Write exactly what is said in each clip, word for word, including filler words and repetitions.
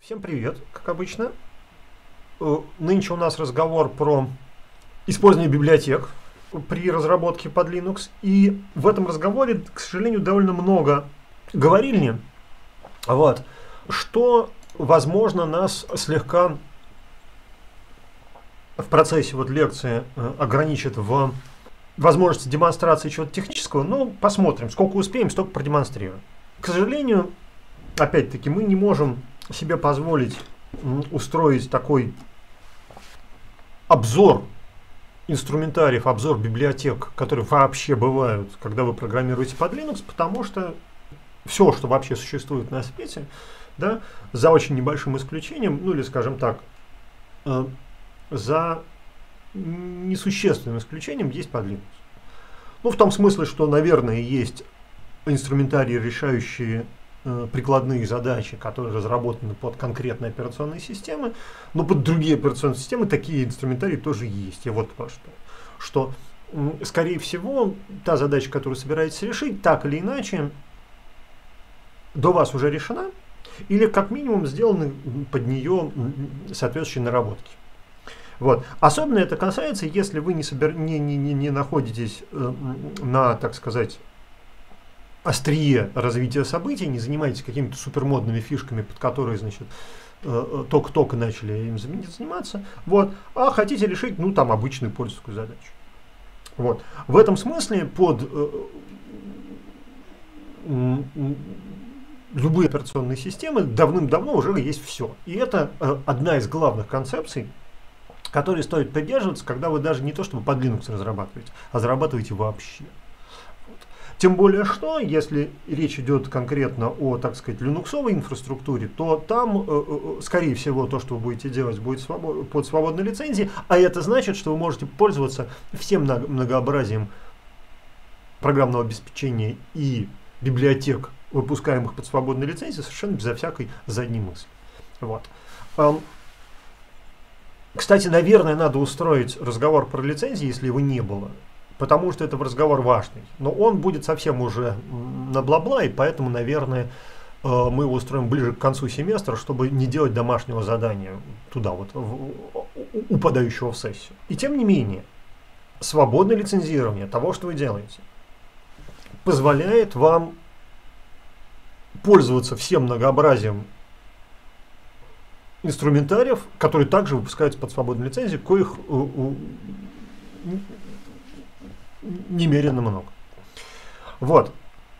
Всем привет, как обычно. Нынче у нас разговор про использование библиотек при разработке под Linux. И в этом разговоре, к сожалению, довольно много говорильни, вот, что, возможно, нас слегка в процессе вот лекции ограничит в возможности демонстрации чего-то технического. Ну, посмотрим, сколько успеем, столько продемонстрируем. К сожалению, опять-таки, мы не можем себе позволить устроить такой обзор инструментариев, обзор библиотек, которые вообще бывают, когда вы программируете под Linux, потому что все, что вообще существует на свете, да, за очень небольшим исключением, ну или, скажем так, э, за несущественным исключением, есть под Linux. Ну, в том смысле, что, наверное, есть инструментарии, решающие э, прикладные задачи, которые разработаны под конкретные операционные системы, но под другие операционные системы такие инструментарии тоже есть. И вот про что. Что, э, скорее всего, та задача, которую собираетесь решить, так или иначе, до вас уже решена, или как минимум сделаны под нее соответствующие наработки. Вот. Особенно это касается, если вы не, собер... не, не, не, не находитесь э, на, так сказать, острие развития событий, не занимаетесь какими-то супермодными фишками, под которые, значит, э, только-только начали им заниматься, вот, а хотите решить, ну, там, обычную пользовательскую задачу. Вот. В этом смысле под э, э, любые операционные системы давным-давно уже есть все. И это э, одна из главных концепций, которые стоит придерживаться, когда вы даже не то чтобы под Linux разрабатываете, а зарабатываете вообще. Вот. Тем более, что если речь идет конкретно о, так сказать, линуксовой инфраструктуре, то там, э, скорее всего, то, что вы будете делать, будет свобод... под свободной лицензией, а это значит, что вы можете пользоваться всем многообразием программного обеспечения и библиотек, выпускаемых под свободной лицензией, совершенно безо всякой задней мысли. Вот. Кстати, наверное, надо устроить разговор про лицензии, если его не было, потому что это разговор важный. Но он будет совсем уже на бла-бла, и поэтому, наверное, мы его устроим ближе к концу семестра, чтобы не делать домашнего задания туда, вот, упадающего в сессию. И тем не менее, свободное лицензирование того, что вы делаете, позволяет вам пользоваться всем многообразием инструментариев, которые также выпускаются под свободной лицензией, коих э, э, немерено много. Вот.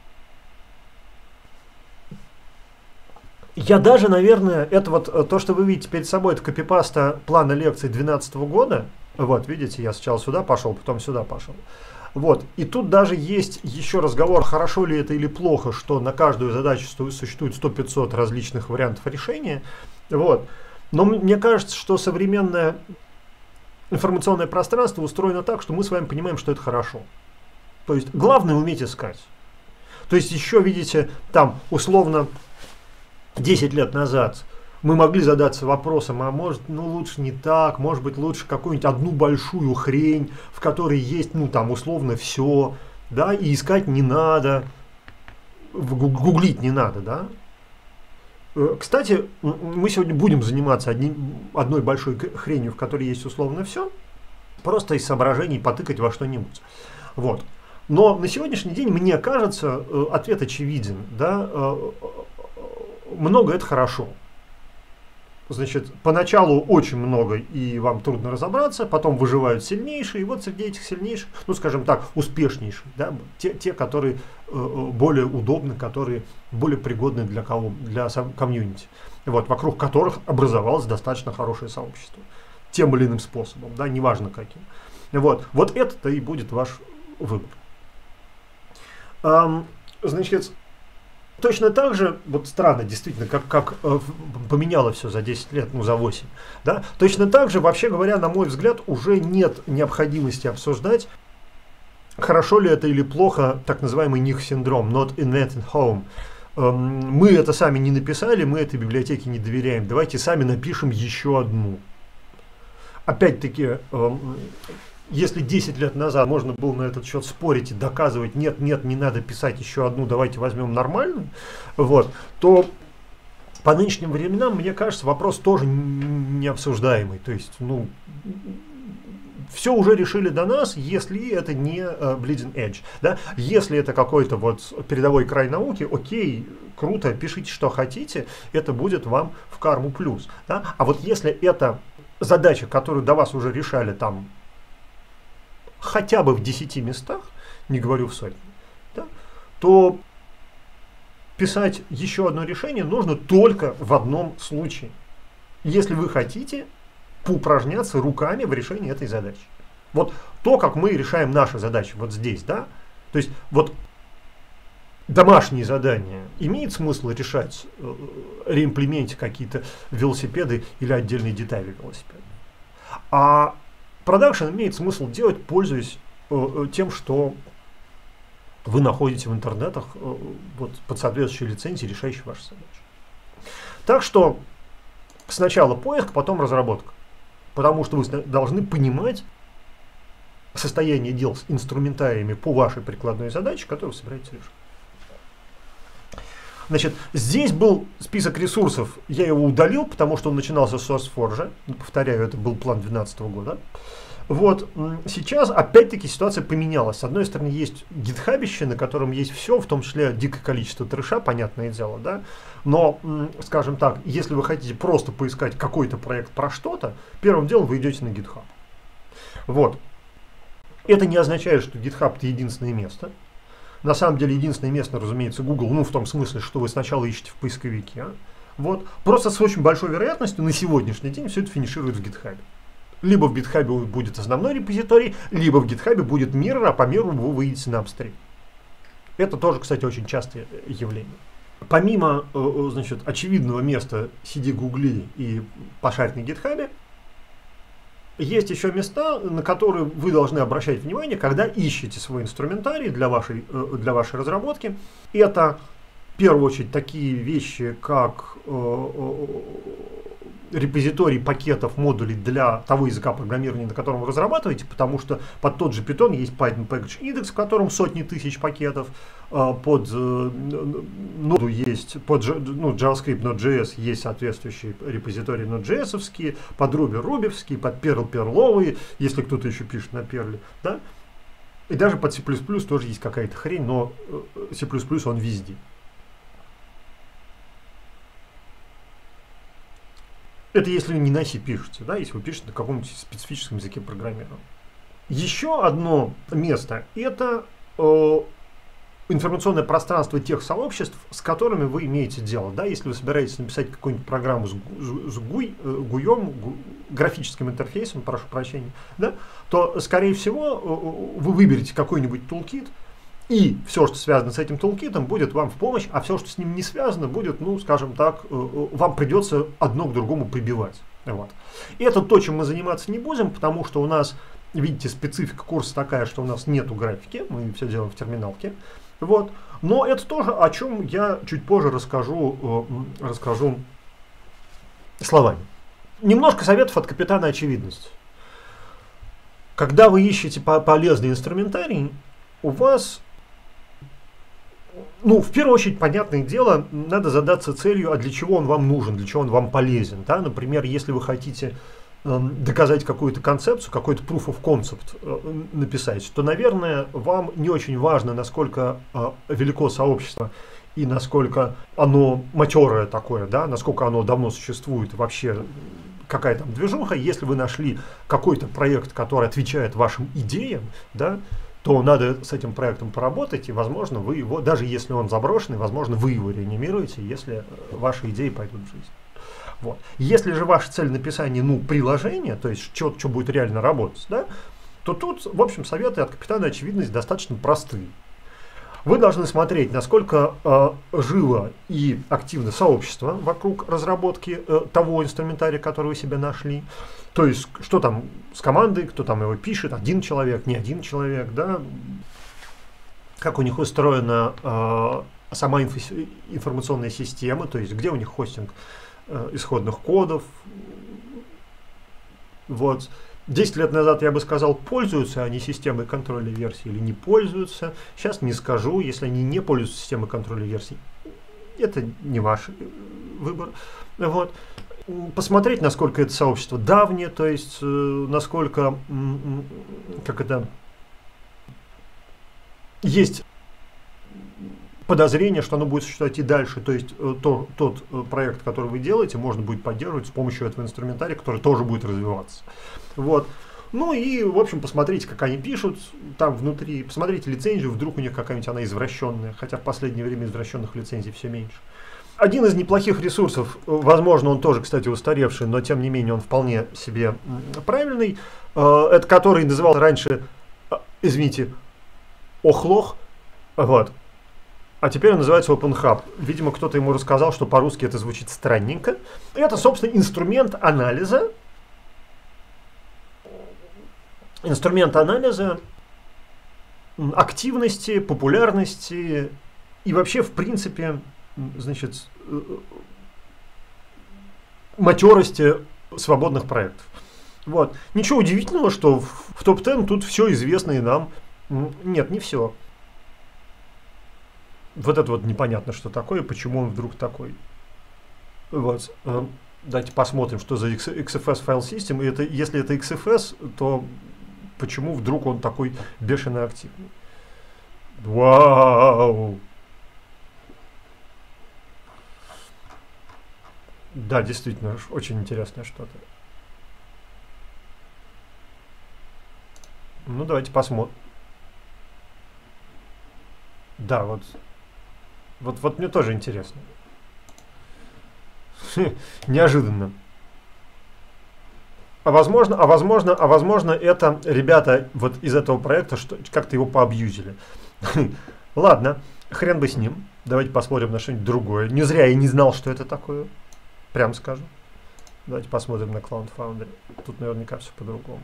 Я даже, наверное, это вот то, что вы видите перед собой, это копипаста плана лекций две тысячи двенадцатого года. Вот, видите, я сначала сюда пошел, потом сюда пошел. Вот. И тут даже есть еще разговор, хорошо ли это или плохо, что на каждую задачу существует сто-пятьсот различных вариантов решения. Вот. Но мне кажется, что современное информационное пространство устроено так, что мы с вами понимаем, что это хорошо. То есть главное уметь искать. То есть еще, видите, там условно десять лет назад мы могли задаться вопросом, а может, ну лучше не так, может быть лучше какую-нибудь одну большую хрень, в которой есть, ну там условно все, да, и искать не надо, гуглить не надо, да. Кстати, мы сегодня будем заниматься одним, одной большой хренью, в которой есть условно все, просто из соображений потыкать во что-нибудь. Вот. Но на сегодняшний день, мне кажется, ответ очевиден. Да? Много это хорошо. Значит, поначалу очень много, и вам трудно разобраться, потом выживают сильнейшие, и вот среди этих сильнейших, ну, скажем так, успешнейшие, да, те, те, которые э, более удобны, которые более пригодны для, кого, для комьюнити, вот, вокруг которых образовалось достаточно хорошее сообщество, тем или иным способом, да, неважно каким. Вот, вот это-то и будет ваш выбор. Эм, значит, точно так же, вот странно, действительно, как, как э, поменяло все за десять лет, ну за восемь, да, точно так же, вообще говоря, на мой взгляд, уже нет необходимости обсуждать, хорошо ли это или плохо, так называемый них-синдром, not invented home. Эм, мы это сами не написали, мы этой библиотеке не доверяем, давайте сами напишем еще одну. Опять-таки, эм, если десять лет назад можно было на этот счет спорить и доказывать, нет, нет, не надо писать еще одну, давайте возьмем нормальную, вот, то по нынешним временам, мне кажется, вопрос тоже не обсуждаемый. То есть, ну, все уже решили до нас, если это не uh, bleeding edge. Да? Если это какой-то вот передовой край науки, окей, круто, пишите, что хотите, это будет вам в карму плюс. Да? А вот если это задача, которую до вас уже решали там хотя бы в десяти местах, не говорю в сотни, да, то писать еще одно решение нужно только в одном случае. Если вы хотите поупражняться руками в решении этой задачи. Вот то, как мы решаем наши задачи вот здесь, да, то есть вот домашние задания имеет смысл решать, э, реимплементить какие-то велосипеды или отдельные детали велосипеда. А продакшн имеет смысл делать, пользуясь э, тем, что вы находите в интернетах э, вот, под соответствующей лицензией, решающей ваши задачи. Так что сначала поиск, потом разработка. Потому что вы должны понимать состояние дел с инструментариями по вашей прикладной задаче, которую вы собираетесь решить. Значит, здесь был список ресурсов, я его удалил, потому что он начинался с SourceForge. Повторяю, это был план две тысячи двенадцатого года. Вот, сейчас опять-таки ситуация поменялась. С одной стороны, есть гитхабище, на котором есть все, в том числе дикое количество трэша, понятное дело, да. Но, скажем так, если вы хотите просто поискать какой-то проект про что-то, первым делом вы идете на GitHub. Вот. Это не означает, что GitHub это единственное место. На самом деле, единственное место, разумеется, Google, ну, в том смысле, что вы сначала ищете в поисковике. А? Вот. Просто с очень большой вероятностью на сегодняшний день все это финиширует в GitHub. Либо в GitHub будет основной репозиторий, либо в GitHub будет mirror, а по mirror вы выйдете на upstream. Это тоже, кстати, очень частое явление. Помимо, значит, очевидного места сиди, гугли и пошарь на GitHub, есть еще места, на которые вы должны обращать внимание, когда ищете свой инструментарий для вашей, для вашей разработки. Это, в первую очередь, такие вещи, как репозиторий пакетов, модулей для того языка программирования, на котором вы разрабатываете, потому что под тот же Python есть Python Package Index, в котором сотни тысяч пакетов, под ноду есть, под ну, JavaScript, Node.js есть соответствующие репозитории Node.js-овские, под Ruby рубевские, под Perl перловые, если кто-то еще пишет на Perl, да? И даже под C++ тоже есть какая-то хрень, но C++ он везде. Это если вы не на C пишете, да, если вы пишете на каком-нибудь специфическом языке программирования. Еще одно место – это э, информационное пространство тех сообществ, с которыми вы имеете дело. Да, если вы собираетесь написать какую-нибудь программу с, с, с гуй, э, гуем, гу, графическим интерфейсом, прошу прощения, да, то, скорее всего, э, вы выберете какой-нибудь toolkit, и все, что связано с этим тулкитом, будет вам в помощь, а все, что с ним не связано, будет, ну, скажем так, вам придется одно к другому прибивать. Вот. И это то, чем мы заниматься не будем, потому что у нас, видите, специфика курса такая, что у нас нету графики, мы все делаем в терминалке. Вот. Но это тоже, о чем я чуть позже расскажу, расскажу словами. Немножко советов от капитана очевидности. Когда вы ищете полезный инструментарий, у вас... Ну, в первую очередь, понятное дело, надо задаться целью, а для чего он вам нужен, для чего он вам полезен. Да? Например, если вы хотите э, доказать какую-то концепцию, какой-то proof of concept э, написать, то, наверное, вам не очень важно, насколько э, велико сообщество и насколько оно матерое такое, да? Насколько оно давно существует, вообще какая там движуха. Если вы нашли какой-то проект, который отвечает вашим идеям, да, то надо с этим проектом поработать, и, возможно, вы его, даже если он заброшенный, возможно, вы его реанимируете, если ваши идеи пойдут в жизнь. Вот. Если же ваша цель написания, ну, приложения, то есть что, что будет реально работать, да, то тут, в общем, советы от капитана очевидность достаточно простые. Вы должны смотреть, насколько э, живо и активно сообщество вокруг разработки э, того инструментария, который вы себе нашли. То есть, что там с командой, кто там его пишет, один человек, не один человек, да, как у них устроена э, сама инфо информационная система, то есть, где у них хостинг э, исходных кодов. Вот. десять лет назад я бы сказал, пользуются они системой контроля версий или не пользуются. Сейчас не скажу, если они не пользуются системой контроля версий. Это не ваше, выбор. Вот. Посмотреть, насколько это сообщество давнее, то есть э, насколько, как это, есть подозрение, что оно будет существовать и дальше. То есть э, то, тот э, проект, который вы делаете, можно будет поддерживать с помощью этого инструментария, который тоже будет развиваться. Вот. Ну и, в общем, посмотрите, как они пишут там внутри, посмотрите лицензию, вдруг у них какая-нибудь она извращенная, хотя в последнее время извращенных лицензий все меньше. Один из неплохих ресурсов, возможно, он тоже, кстати, устаревший, но тем не менее он вполне себе правильный, это который называл раньше, извините, Охлох, вот, а теперь он называется OpenHub. Видимо, кто-то ему рассказал, что по-русски это звучит странненько. Это, собственно, инструмент анализа, инструмент анализа активности, популярности и вообще, в принципе, значит, матерости свободных проектов. Вот. Ничего удивительного, что в, в топ десять тут все известно и нам. Нет, не все. Вот это вот непонятно, что такое, почему он вдруг такой. Вот. Давайте посмотрим, что за икс эф эс файл систем. И это, если это икс эф эс, то почему вдруг он такой бешено активный? Вау! Да, действительно, очень интересное что-то. Ну, давайте посмотрим. Да, вот. Вот, вот мне тоже интересно. Неожиданно. А возможно, а возможно, а возможно, это ребята вот из этого проекта что как-то его поабьюзили. Ладно, хрен бы с ним. Давайте посмотрим на что-нибудь другое. Не зря я не знал, что это такое. Прям скажу. Давайте посмотрим на Cloud Foundry. Тут наверняка все по-другому.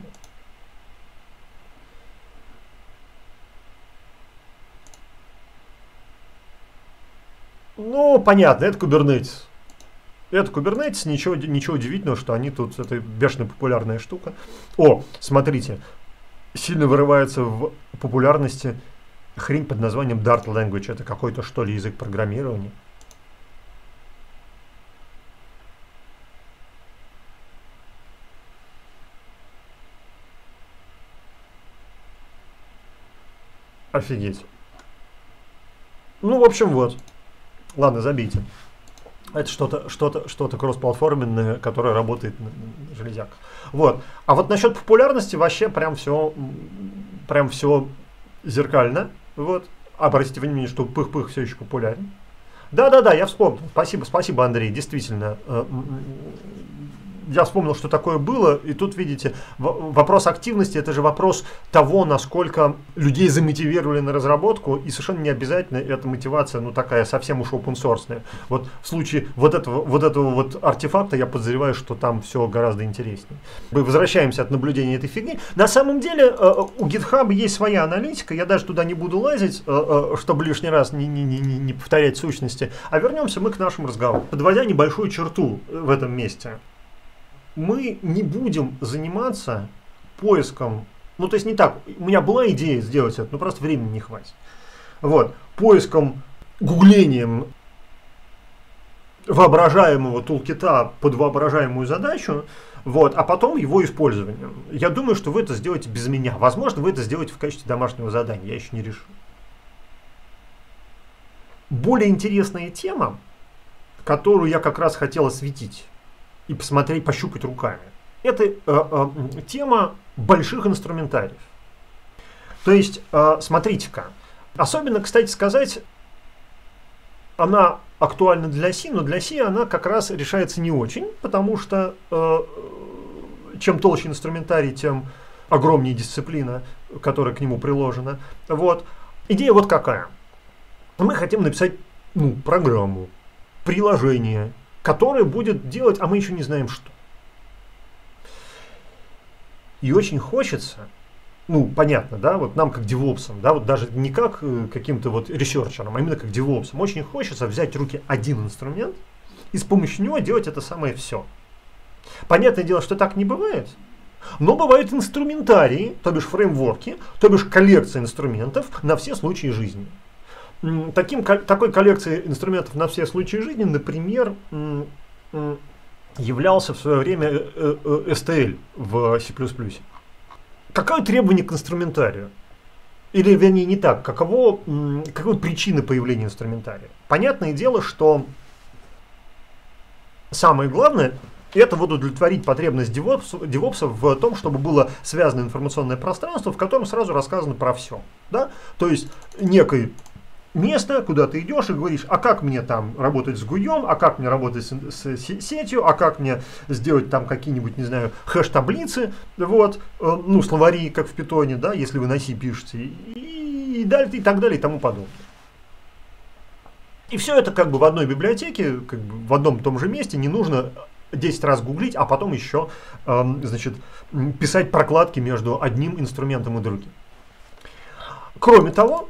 Ну, понятно, это Kubernetes. Это Kubernetes, ничего, ничего удивительного, что они тут, это бешено популярная штука. О, смотрите, сильно вырывается в популярности хрень под названием Dart Language. Это какой-то, что ли, язык программирования. Офигеть. Ну, в общем, вот. Ладно, забейте. Это что-то что-то, что-то кроссплатформенное, которое работает на, на железяках. Вот. А вот насчет популярности вообще прям все, прям все зеркально. Вот. Обратите внимание, что пых-пых все еще популярен. Да-да-да, я вспомнил. Спасибо, спасибо, Андрей. Действительно. Я вспомнил, что такое было, и тут, видите, вопрос активности, это же вопрос того, насколько людей замотивировали на разработку, и совершенно не обязательно эта мотивация, ну, такая совсем уж open-source. Вот в случае вот этого, вот этого вот артефакта я подозреваю, что там все гораздо интереснее. Мы возвращаемся от наблюдения этой фигни. На самом деле у GitHub есть своя аналитика, я даже туда не буду лазить, чтобы лишний раз не, не, не, не повторять сущности, а вернемся мы к нашему разговору. Подводя небольшую черту в этом месте. Мы не будем заниматься поиском, ну то есть не так, у меня была идея сделать это, но просто времени не хватит. Вот, поиском, гуглением воображаемого тулкита под воображаемую задачу, вот, а потом его использованием. Я думаю, что вы это сделаете без меня. Возможно, вы это сделаете в качестве домашнего задания, я еще не решил. Более интересная тема, которую я как раз хотел осветить и посмотреть, пощупать руками. Это э, э, тема больших инструментариев. То есть, э, смотрите-ка, особенно, кстати сказать, она актуальна для си, но для си она как раз решается не очень, потому что э, чем толще инструментарий, тем огромнее дисциплина, которая к нему приложена. Вот. Идея вот какая. Мы хотим написать, ну, программу, приложение, которое будет делать, а мы еще не знаем что. И очень хочется, ну, понятно, да, вот нам как девопсам, да, вот даже не как э, каким-то вот ресерчерам, а именно как девопсам, очень хочется взять в руки один инструмент и с помощью него делать это самое все. Понятное дело, что так не бывает, но бывают инструментарии, то бишь фреймворки, то бишь коллекция инструментов на все случаи жизни. Таким, такой коллекцией инструментов на все случаи жизни, например, являлся в свое время эс ти эл в C++. Какое требование к инструментарию? Или, вернее, не так. Каково, каковы причины появления инструментария? Понятное дело, что самое главное — это вот удовлетворить потребность девопса в том, чтобы было связано информационное пространство, в котором сразу рассказано про все. Да? То есть некое место, куда ты идешь и говоришь, а как мне там работать с гуем, а как мне работать с, с сетью, а как мне сделать там какие-нибудь, не знаю, хэш-таблицы, вот, э, ну, словари, как в питоне, да, если вы на C пишете, и, и, далее, и так далее, и тому подобное. И все это как бы в одной библиотеке, как бы в одном и том же месте, не нужно десять раз гуглить, а потом еще, э, значит, писать прокладки между одним инструментом и другим. Кроме того,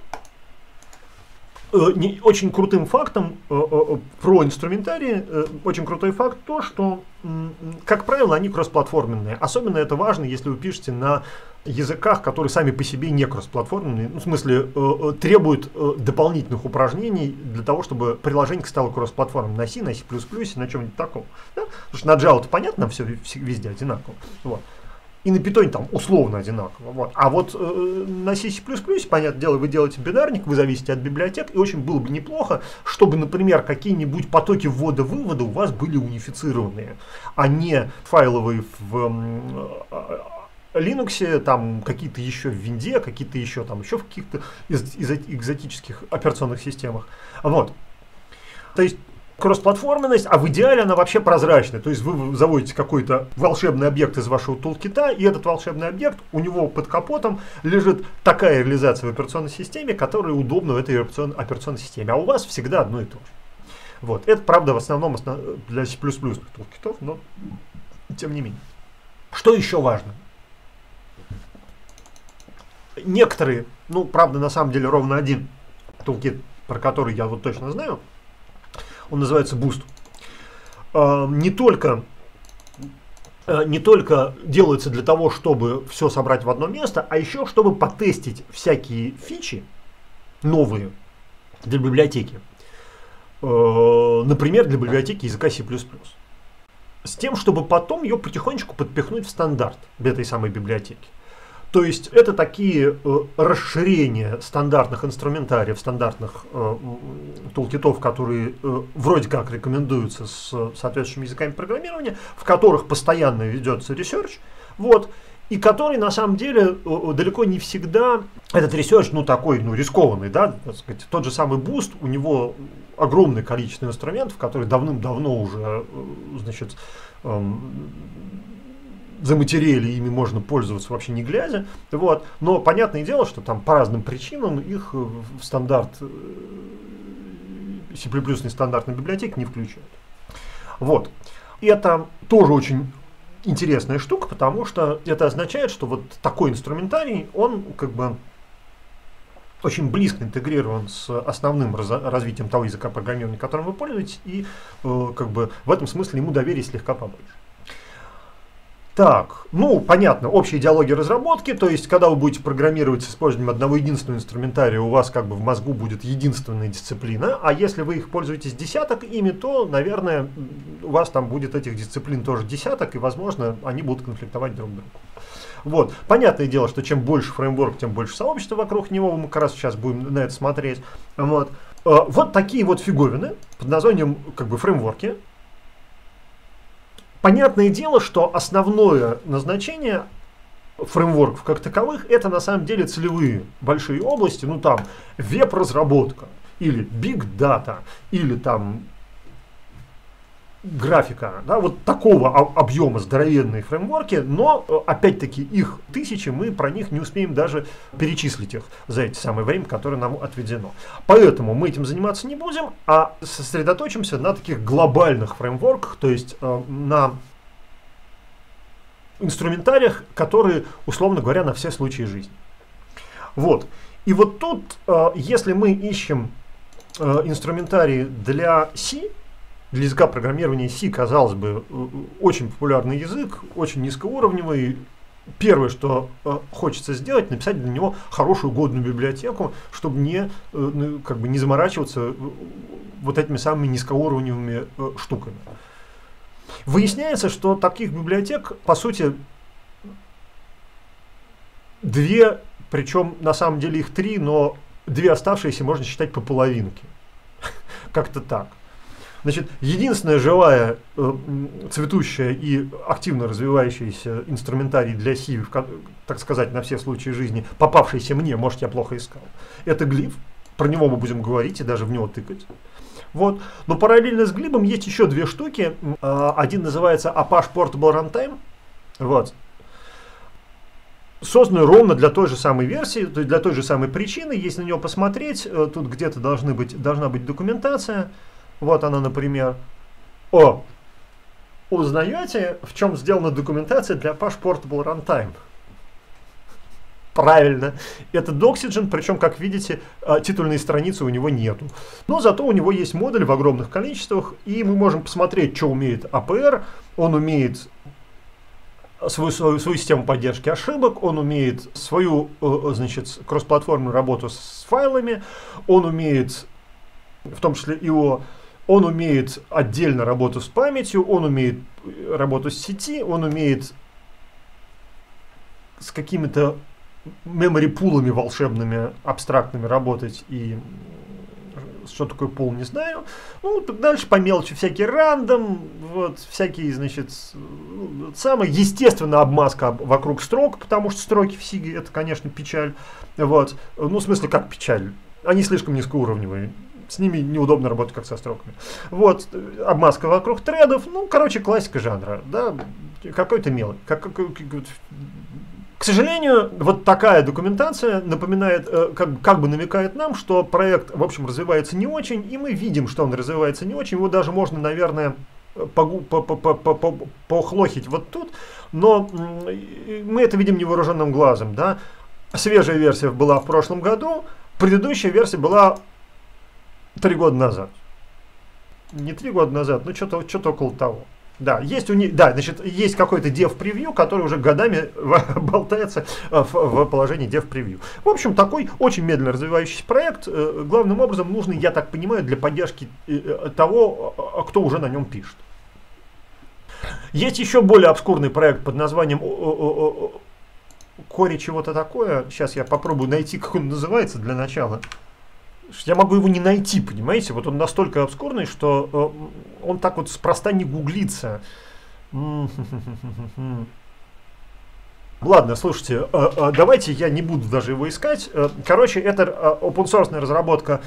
Не, очень крутым фактом э, э, про инструментарии, э, очень крутой факт то, что, э, как правило, они кроссплатформенные. Особенно это важно, если вы пишете на языках, которые сами по себе не кроссплатформенные, ну, в смысле, э, э, требуют э, дополнительных упражнений для того, чтобы приложение стало кроссплатформенным на C, на C++, на чем-нибудь таком. Да? Потому что на Java-то понятно, нам все везде одинаково. Вот. И на питоне там условно одинаково. Вот. А вот э, на C++, понятное дело, вы делаете бинарник, вы зависите от библиотек, и очень было бы неплохо, чтобы, например, какие-нибудь потоки ввода-вывода у вас были унифицированные, а не файловые в э, Linux, там какие-то еще в Винде, какие-то еще там еще в каких-то из, из экзотических операционных системах. Вот. То есть кроссплатформенность, а в идеале она вообще прозрачная. То есть вы заводите какой-то волшебный объект из вашего тулкита, и этот волшебный объект, у него под капотом лежит такая реализация в операционной системе, которая удобна в этой операционной, операционной системе. А у вас всегда одно и то же. Вот. Это, правда, в основном для C++ тулкитов, но тем не менее. Что еще важно? Некоторые, ну, правда, на самом деле ровно один тулкит, про который я вот точно знаю, он называется Boost. Не только, не только делается для того, чтобы все собрать в одно место, а еще чтобы потестить всякие фичи новые для библиотеки. Например, для библиотеки языка C++. С тем, чтобы потом ее потихонечку подпихнуть в стандарт этой самой библиотеки. То есть это такие э, расширения стандартных инструментариев, стандартных э, тулкитов, которые э, вроде как рекомендуются с соответствующими языками программирования, в которых постоянно ведется ресерч, вот, и который на самом деле э, далеко не всегда этот ресерч, ну, такой, ну, рискованный, да, так сказать. Тот же самый Boost, у него огромное количество инструментов, которые давным-давно уже, э, значит, э, заматерели, ими можно пользоваться вообще не глядя. Вот. Но понятное дело, что там по разным причинам их в стандарт C++ стандартной библиотеки не включают. Вот. И это тоже очень интересная штука, потому что это означает, что вот такой инструментарий, он как бы очень близко интегрирован с основным раз, развитием того языка программирования, которым вы пользуетесь, и э, как бы в этом смысле ему доверие слегка побольше. Так, ну, понятно, общая идеология разработки, то есть, когда вы будете программировать с использованием одного единственного инструментария, у вас как бы в мозгу будет единственная дисциплина, а если вы их пользуетесь десяток ими, то, наверное, у вас там будет этих дисциплин тоже десяток, и, возможно, они будут конфликтовать друг с другом. Вот, понятное дело, что чем больше фреймворк, тем больше сообщества вокруг него, мы как раз сейчас будем на это смотреть. Вот, вот такие вот фиговины под названием, как бы, фреймворки. Понятное дело, что основное назначение фреймворков как таковых — это на самом деле целевые большие области, ну там веб-разработка, или big data, или там графика, да, вот такого объема здоровенные фреймворки, но опять-таки их тысячи, мы про них не успеем даже перечислить их за эти самое время, которое нам отведено. Поэтому мы этим заниматься не будем, а сосредоточимся на таких глобальных фреймворках, то есть э, на инструментариях, которые, условно говоря, на все случаи жизни. Вот. И вот тут, э, если мы ищем э, инструментарии для C, для языка программирования C, казалось бы, очень популярный язык, очень низкоуровневый, первое, что э, хочется сделать, написать для него хорошую годную библиотеку, чтобы не, э, ну, как бы не заморачиваться э, вот этими самыми низкоуровневыми э, штуками. Выясняется, что таких библиотек, по сути, две, причем на самом деле их три, но две оставшиеся можно считать по половинке. Как-то так. Значит, единственная живая, э, цветущая и активно развивающаяся инструментарий для Си, так сказать, на все случаи жизни, попавшийся мне, может, я плохо искал, это глиф. Про него мы будем говорить и даже в него тыкать. Вот. Но параллельно с глибом есть еще две штуки. Э, один называется Apache Portable Runtime. Вот. Созданную ровно для той же самой версии, то есть для той же самой причины. Если на него посмотреть, э, тут где-то должны быть, должна быть документация. Вот она, например. О! Узнаете, в чем сделана документация для Apache Portable Runtime? Правильно. Это Doxygen, причем, как видите, титульной страницы у него нету. Но зато у него есть модуль в огромных количествах, и мы можем посмотреть, что умеет эй пи ар. Он умеет свою, свою, свою систему поддержки ошибок, он умеет свою, значит, кроссплатформенную работу с файлами, он умеет, в том числе ай о, он умеет отдельно работу с памятью, он умеет работу с сети, он умеет с какими-то memory-пулами волшебными, абстрактными работать, и что такое пул, не знаю. Ну, дальше по мелочи всякий рандом, вот, всякие, значит, самая естественная обмазка вокруг строк, потому что строки в Сиге это, конечно, печаль. Вот. Ну, в смысле, как печаль? Они слишком низкоуровневые. С ними неудобно работать, как со строками. Вот, обмазка вокруг тредов, ну, короче, классика жанра, да, какой-то мелочь. Как, как, к сожалению, вот такая документация напоминает, как, как бы намекает нам, что проект, в общем, развивается не очень, и мы видим, что он развивается не очень. Его даже можно, наверное, похлохить вот тут, но мы это видим невооруженным глазом, да. Свежая версия была в прошлом году, предыдущая версия была три года назад. Не три года назад, но что-то что-то около того. Да, есть у них, да, значит, есть какой-то dev-превью, который уже годами болтается в, в положении dev-превью. В общем, такой очень медленно развивающийся проект, главным образом нужный, я так понимаю, для поддержки того, кто уже на нем пишет. Есть еще более обскурный проект под названием Кори чего-то такое. Сейчас я попробую найти, как он называется для начала. Я могу его не найти, понимаете? Вот он настолько обскурный, что э, он так вот спроста не гуглится. Ладно, слушайте, э, э, давайте я не буду даже его искать. Э, короче, это э, open-source разработка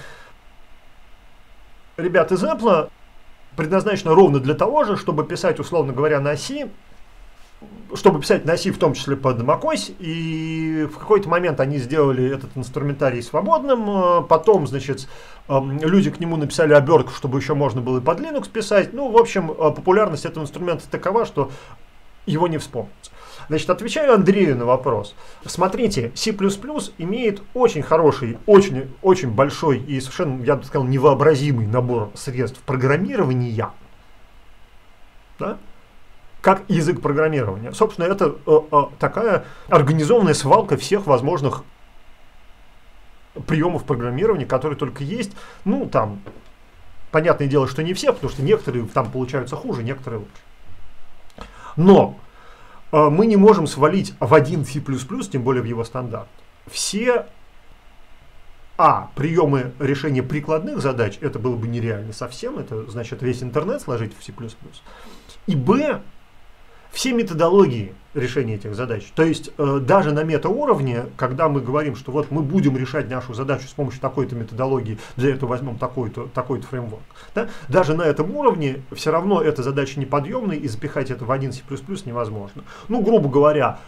ребят из Apple, предназначена ровно для того же, чтобы писать, условно говоря, на C, чтобы писать на C, в том числе под macOS, и в какой-то момент они сделали этот инструментарий свободным, потом, значит, люди к нему написали обертку, чтобы еще можно было и под Linux писать. Ну, в общем, популярность этого инструмента такова, что его не вспомнить. Значит, отвечаю Андрею на вопрос. Смотрите, C++ имеет очень хороший, очень, очень большой и совершенно, я бы сказал, невообразимый набор средств программирования. Да? Как язык программирования. Собственно, это э, э, такая организованная свалка всех возможных приемов программирования, которые только есть. Ну, там, понятное дело, что не все, потому что некоторые там получаются хуже, некоторые лучше. Но э, мы не можем свалить в один C++, тем более в его стандарт. Все а. приемы решения прикладных задач, это было бы нереально совсем, это значит весь интернет сложить в C++. И б. все методологии решения этих задач. То есть э, даже на метауровне, когда мы говорим, что вот мы будем решать нашу задачу с помощью такой-то методологии, для этого возьмем такой-то такой-то фреймворк, да? Даже на этом уровне все равно эта задача неподъемная, и запихать это в один C++ невозможно. Ну, грубо говоря,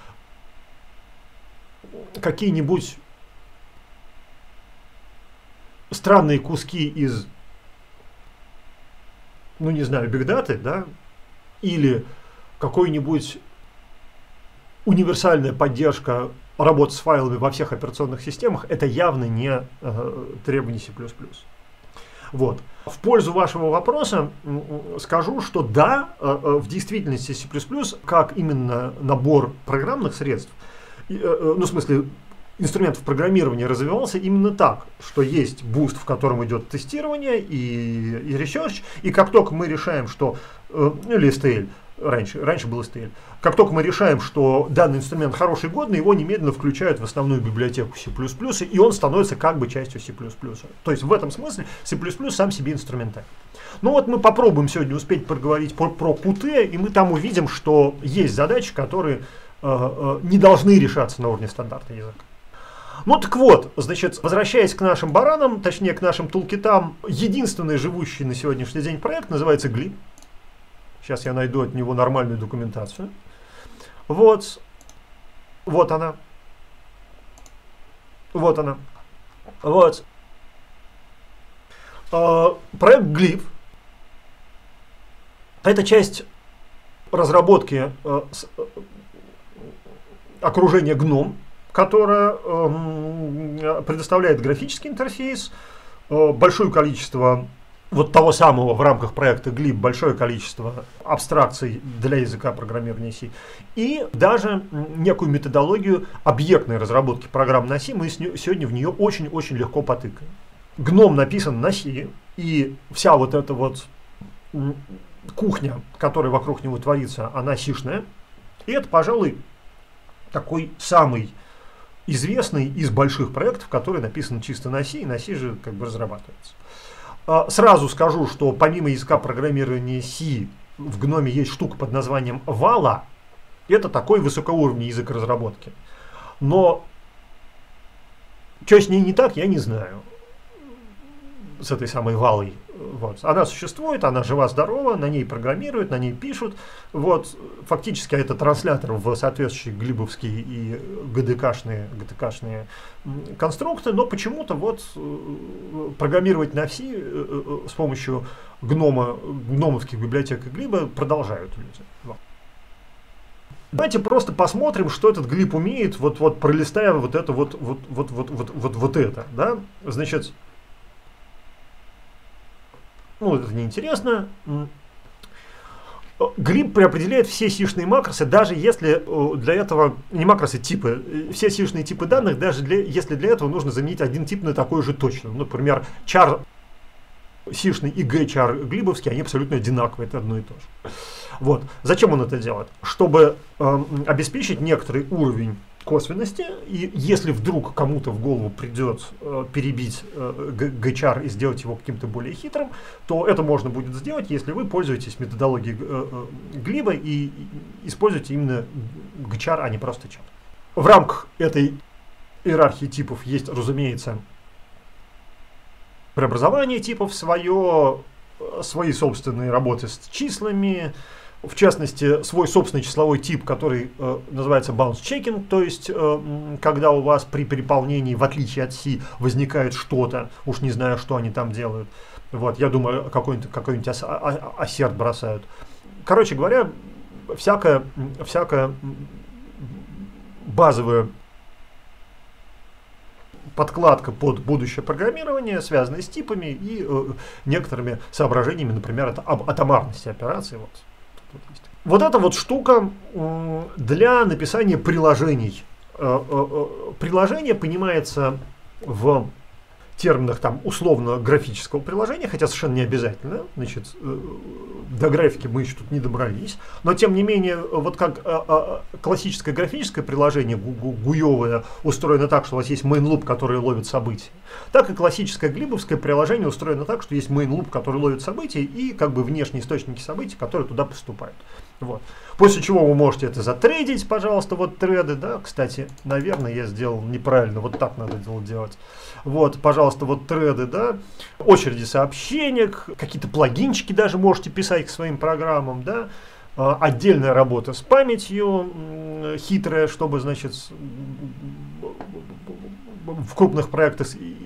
какие-нибудь странные куски из, ну не знаю, бигдаты, да, или какой-нибудь универсальная поддержка работы с файлами во всех операционных системах, это явно не э, требование C++. Вот. В пользу вашего вопроса скажу, что да, в действительности C++, как именно набор программных средств, ну, в смысле, инструментов программирования развивался именно так, что есть буст, в котором идет тестирование и, и research, и как только мы решаем, что, или эс ти эль, раньше, раньше был эс ти эль, как только мы решаем, что данный инструмент хороший, годный, его немедленно включают в основную библиотеку C++, и он становится как бы частью C++. То есть в этом смысле C++ сам себе инструментарий. Ну вот мы попробуем сегодня успеть поговорить про, про Qt, и мы там увидим, что есть задачи, которые э, э, не должны решаться на уровне стандарта языка. Ну так вот, значит, возвращаясь к нашим баранам, точнее к нашим тулкитам, единственный живущий на сегодняшний день проект называется glib. Сейчас я найду от него нормальную документацию. Вот, вот она. Вот она. Вот. Uh, проект glib — это часть разработки uh, с, uh, окружения гном, которое uh, предоставляет графический интерфейс, uh, большое количество вот того самого в рамках проекта glib, большое количество абстракций для языка программирования C, и даже некую методологию объектной разработки программ на C. Мы сегодня в нее очень-очень легко потыкаем. Гном написан на C, и вся вот эта вот кухня, которая вокруг него творится, она сишная. И это, пожалуй, такой самый известный из больших проектов, который написан чисто на C, и на C же как бы разрабатывается. Сразу скажу, что помимо языка программирования C, в гноме есть штука под названием Vala. Это такой высокоуровневый язык разработки. Но что с ней не так, я не знаю. С этой самой Валой. Вот. Она существует, она жива-здорова, на ней программируют, на ней пишут. Вот. Фактически это транслятор в соответствующие глибовские и ГДКшные, ГТКшные конструкты, но почему-то вот программировать на C с помощью гнома, гномовских библиотек и глиба продолжают люди. Вот. Давайте просто посмотрим, что этот глиб умеет, вот, вот пролистая вот это вот, вот, вот, вот, вот, вот, вот это. Да? Значит, ну, это неинтересно. Glib преопределяет все сишные макросы, даже если для этого, не макросы, типы, все сишные типы данных, даже для, если для этого нужно заменить один тип на такой же точно. Например, char сишный и g-char глибовский, они абсолютно одинаковые, это одно и то же. Вот. Зачем он это делает? Чтобы э, обеспечить некоторый уровень косвенности, и если вдруг кому-то в голову придет э, перебить э, g-char и сделать его каким-то более хитрым, то это можно будет сделать, если вы пользуетесь методологией э, э, глиба и, и используете именно g-char, а не просто char. В рамках этой иерархии типов есть, разумеется, преобразование типов, свое, свои собственные работы с числами, в частности, свой собственный числовой тип, который э, называется bounce checking, то есть, э, когда у вас при переполнении, в отличие от C, возникает что-то, уж не знаю, что они там делают. Вот, я думаю, какой-нибудь какой-нибудь ас ассерт бросают. Короче говоря, всякая, всякая базовая подкладка под будущее программирование, связанная с типами и э, некоторыми соображениями, например, это об атомарности операции. Вот. Вот эта вот штука э, для написания приложений. Э, э, приложение понимается в терминах там условно графического приложения, хотя совершенно не обязательно. Значит, э, до графики мы еще тут не добрались. Но тем не менее, вот как э, э, классическое графическое приложение гу гу гуевое устроено так, что у вас есть main loop, который ловит события, так и классическое глибовское приложение устроено так, что есть main loop, который ловит события, и как бы внешние источники событий, которые туда поступают. Вот. После чего вы можете это затрейдить, пожалуйста, вот треды, да, кстати, наверное, я сделал неправильно, вот так надо было делать. Вот, пожалуйста, вот треды, да, очереди сообщений, какие-то плагинчики даже можете писать к своим программам, да, отдельная работа с памятью, хитрая, чтобы, значит, в крупных проектах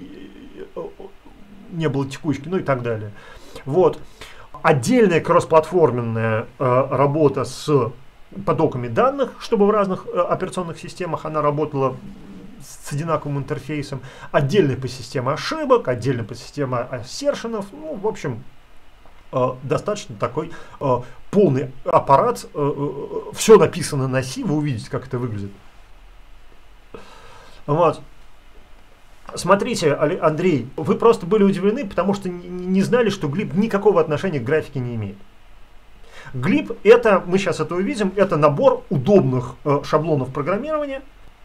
не было текучки, ну и так далее. Вот. Отдельная кроссплатформенная э, работа с потоками данных, чтобы в разных э, операционных системах она работала с одинаковым интерфейсом, отдельно по системе ошибок, отдельно по системе ассершенов, ну, в общем, э, достаточно такой э, полный аппарат, э, э, все написано на C, вы увидите, как это выглядит. Вот. Смотрите, Андрей, вы просто были удивлены, потому что не знали, что глиб никакого отношения к графике не имеет. Глиб — это, мы сейчас это увидим, это набор удобных э, шаблонов программирования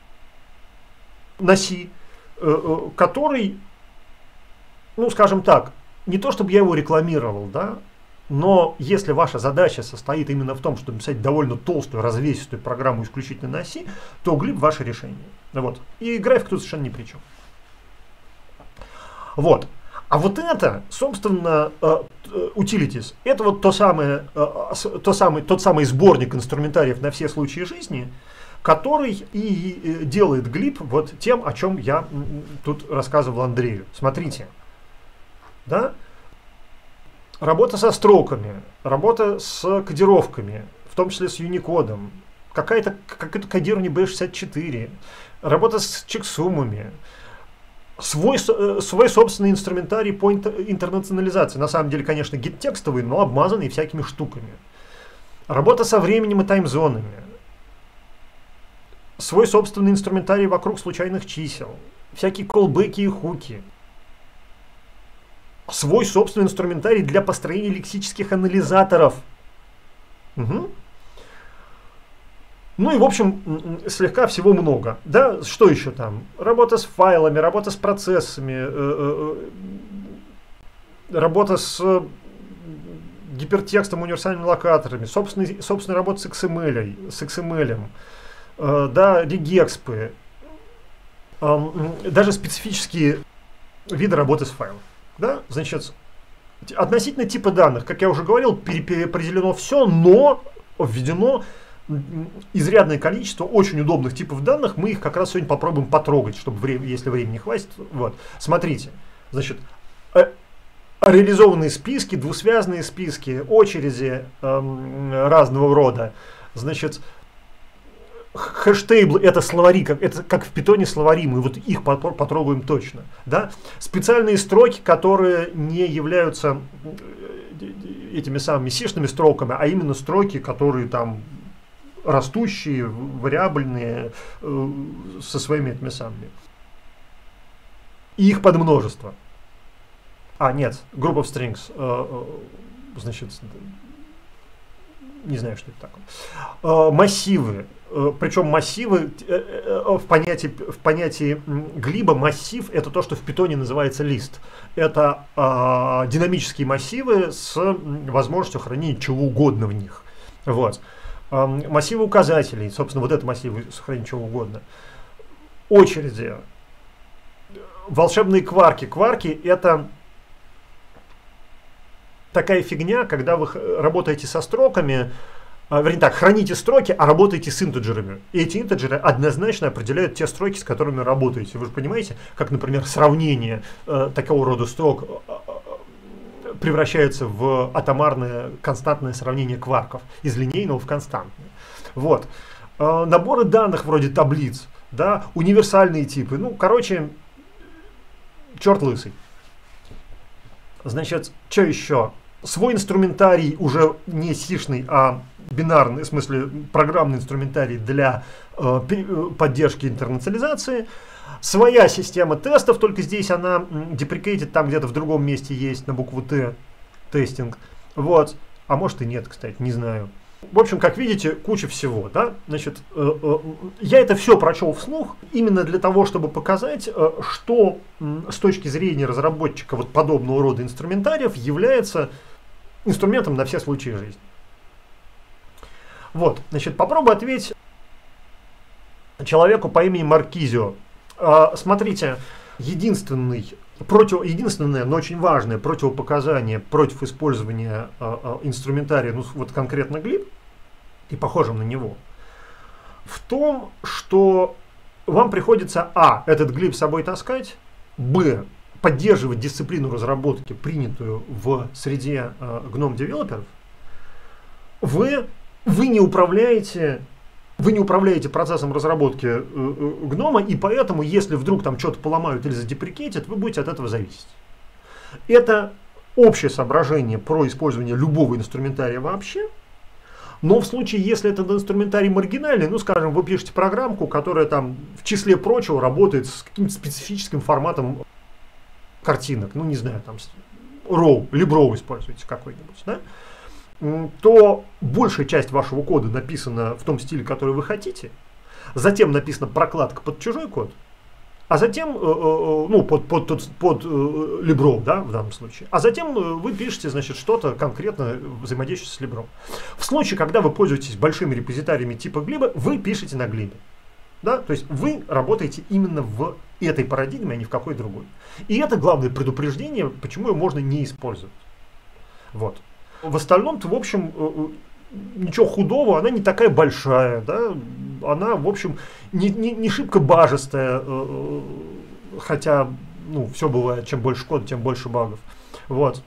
на C, э, э, который, ну, скажем так, не то чтобы я его рекламировал, да, но если ваша задача состоит именно в том, чтобы написать довольно толстую, развесистую программу исключительно на C, то глиб — ваше решение. Вот. И график тут совершенно ни при чем. Вот. А вот это, собственно, uh, utilities, это вот то самое, uh, то самый, тот самый сборник инструментариев на все случаи жизни, который и делает глиб вот тем, о чем я тут рассказывал Андрею. Смотрите, да? Работа со строками, работа с кодировками, в том числе с Unicode, какая-то какое-то кодирование би шестьдесят четыре, работа с чексумами, свой, свой собственный инструментарий по интернационализации. На самом деле, конечно, гид текстовый, но обмазанный всякими штуками. Работа со временем и таймзонами. Свой собственный инструментарий вокруг случайных чисел. Всякие колбеки и хуки. Свой собственный инструментарий для построения лексических анализаторов. Угу. Ну и, в общем, слегка всего много. Да, что еще там? Работа с файлами, работа с процессами, э, э, работа с гипертекстом, универсальными локаторами, собственная, собственная работа с икс эм эль, с икс эм эль, э, да, регекспы, э, даже специфические виды работы с файлом. Да, значит, относительно типа данных, как я уже говорил, переопределено все, но введено изрядное количество очень удобных типов данных. Мы их как раз сегодня попробуем потрогать, чтобы время, если времени хватит. Вот. Смотрите, значит, э, реализованные списки, двусвязные списки, очереди э, разного рода. Значит, хэштейблы — это словари, как, это как в питоне словари, мы вот их потрогаем точно. Да? Специальные строки, которые не являются этими самыми сишными строками, а именно строки, которые там растущие, вариабельные, э, со своими этими самыми. И их подмножество. А, нет, group of strings, э, э, значит, не знаю, что это такое. Э, массивы. Э, причем массивы, э, э, в понятии, в понятии глиба массив — это то, что в питоне называется лист. Это э, динамические массивы с возможностью хранения чего угодно в них. Вот. Массивы указателей, собственно, вот это массивы сохранить чего угодно. Очереди. Волшебные кварки. Кварки — это такая фигня, когда вы работаете со строками, вернее так, храните строки, а работаете с интеджерами. И эти интеджеры однозначно определяют те строки, с которыми работаете. Вы же понимаете, как, например, сравнение э, такого рода строк превращается в атомарное константное сравнение кварков из линейного в константное. Вот. Э, наборы данных вроде таблиц, да, универсальные типы. Ну, короче, черт лысый. Значит, что еще? Свой инструментарий, уже не сишный, а бинарный, в смысле программный инструментарий для э, поддержки интернационализации. Своя система тестов, только здесь она deprecated, там где-то в другом месте есть на букву Т тестинг. Вот. А может и нет, кстати, не знаю. В общем, как видите, куча всего. Да? Значит, э, э, я это все прочел вслух именно для того, чтобы показать, э, что э, с точки зрения разработчика вот подобного рода инструментариев является инструментом на все случаи жизни. Вот. Значит, попробую ответить человеку по имени Маркизио. Uh, смотрите, единственный, против, единственное, но очень важное противопоказание против использования uh, uh, инструментария, ну вот конкретно глиб, и похожим на него, в том, что вам приходится а. этот глиб с собой таскать, б. поддерживать дисциплину разработки, принятую в среде uh, гном девелоперов, в. вы не управляете Вы не управляете процессом разработки э, э, гнома, и поэтому, если вдруг там что-то поломают или задеприкетят, вы будете от этого зависеть. Это общее соображение про использование любого инструментария вообще. Но в случае, если этот инструментарий маргинальный, ну, скажем, вы пишете программку, которая там в числе прочего работает с каким-то специфическим форматом картинок, ну, не знаю, там, роу, либроу используете какой-нибудь, да? То большая часть вашего кода написана в том стиле, который вы хотите, затем написана прокладка под чужой код, а затем, ну, под, под, под, под либроу, да, в данном случае, а затем вы пишете, значит, что-то конкретно взаимодействующее с либроу. В случае, когда вы пользуетесь большими репозиториями типа глиба, вы пишете на глибе. Да? То есть вы работаете именно в этой парадигме, а не в какой другой. И это главное предупреждение, почему ее можно не использовать. Вот. В остальном-то, в общем, ничего худого, она не такая большая, да? Она, в общем, не, не, не шибко бажистая, хотя, ну, все бывает, чем больше кода, тем больше багов. Вот.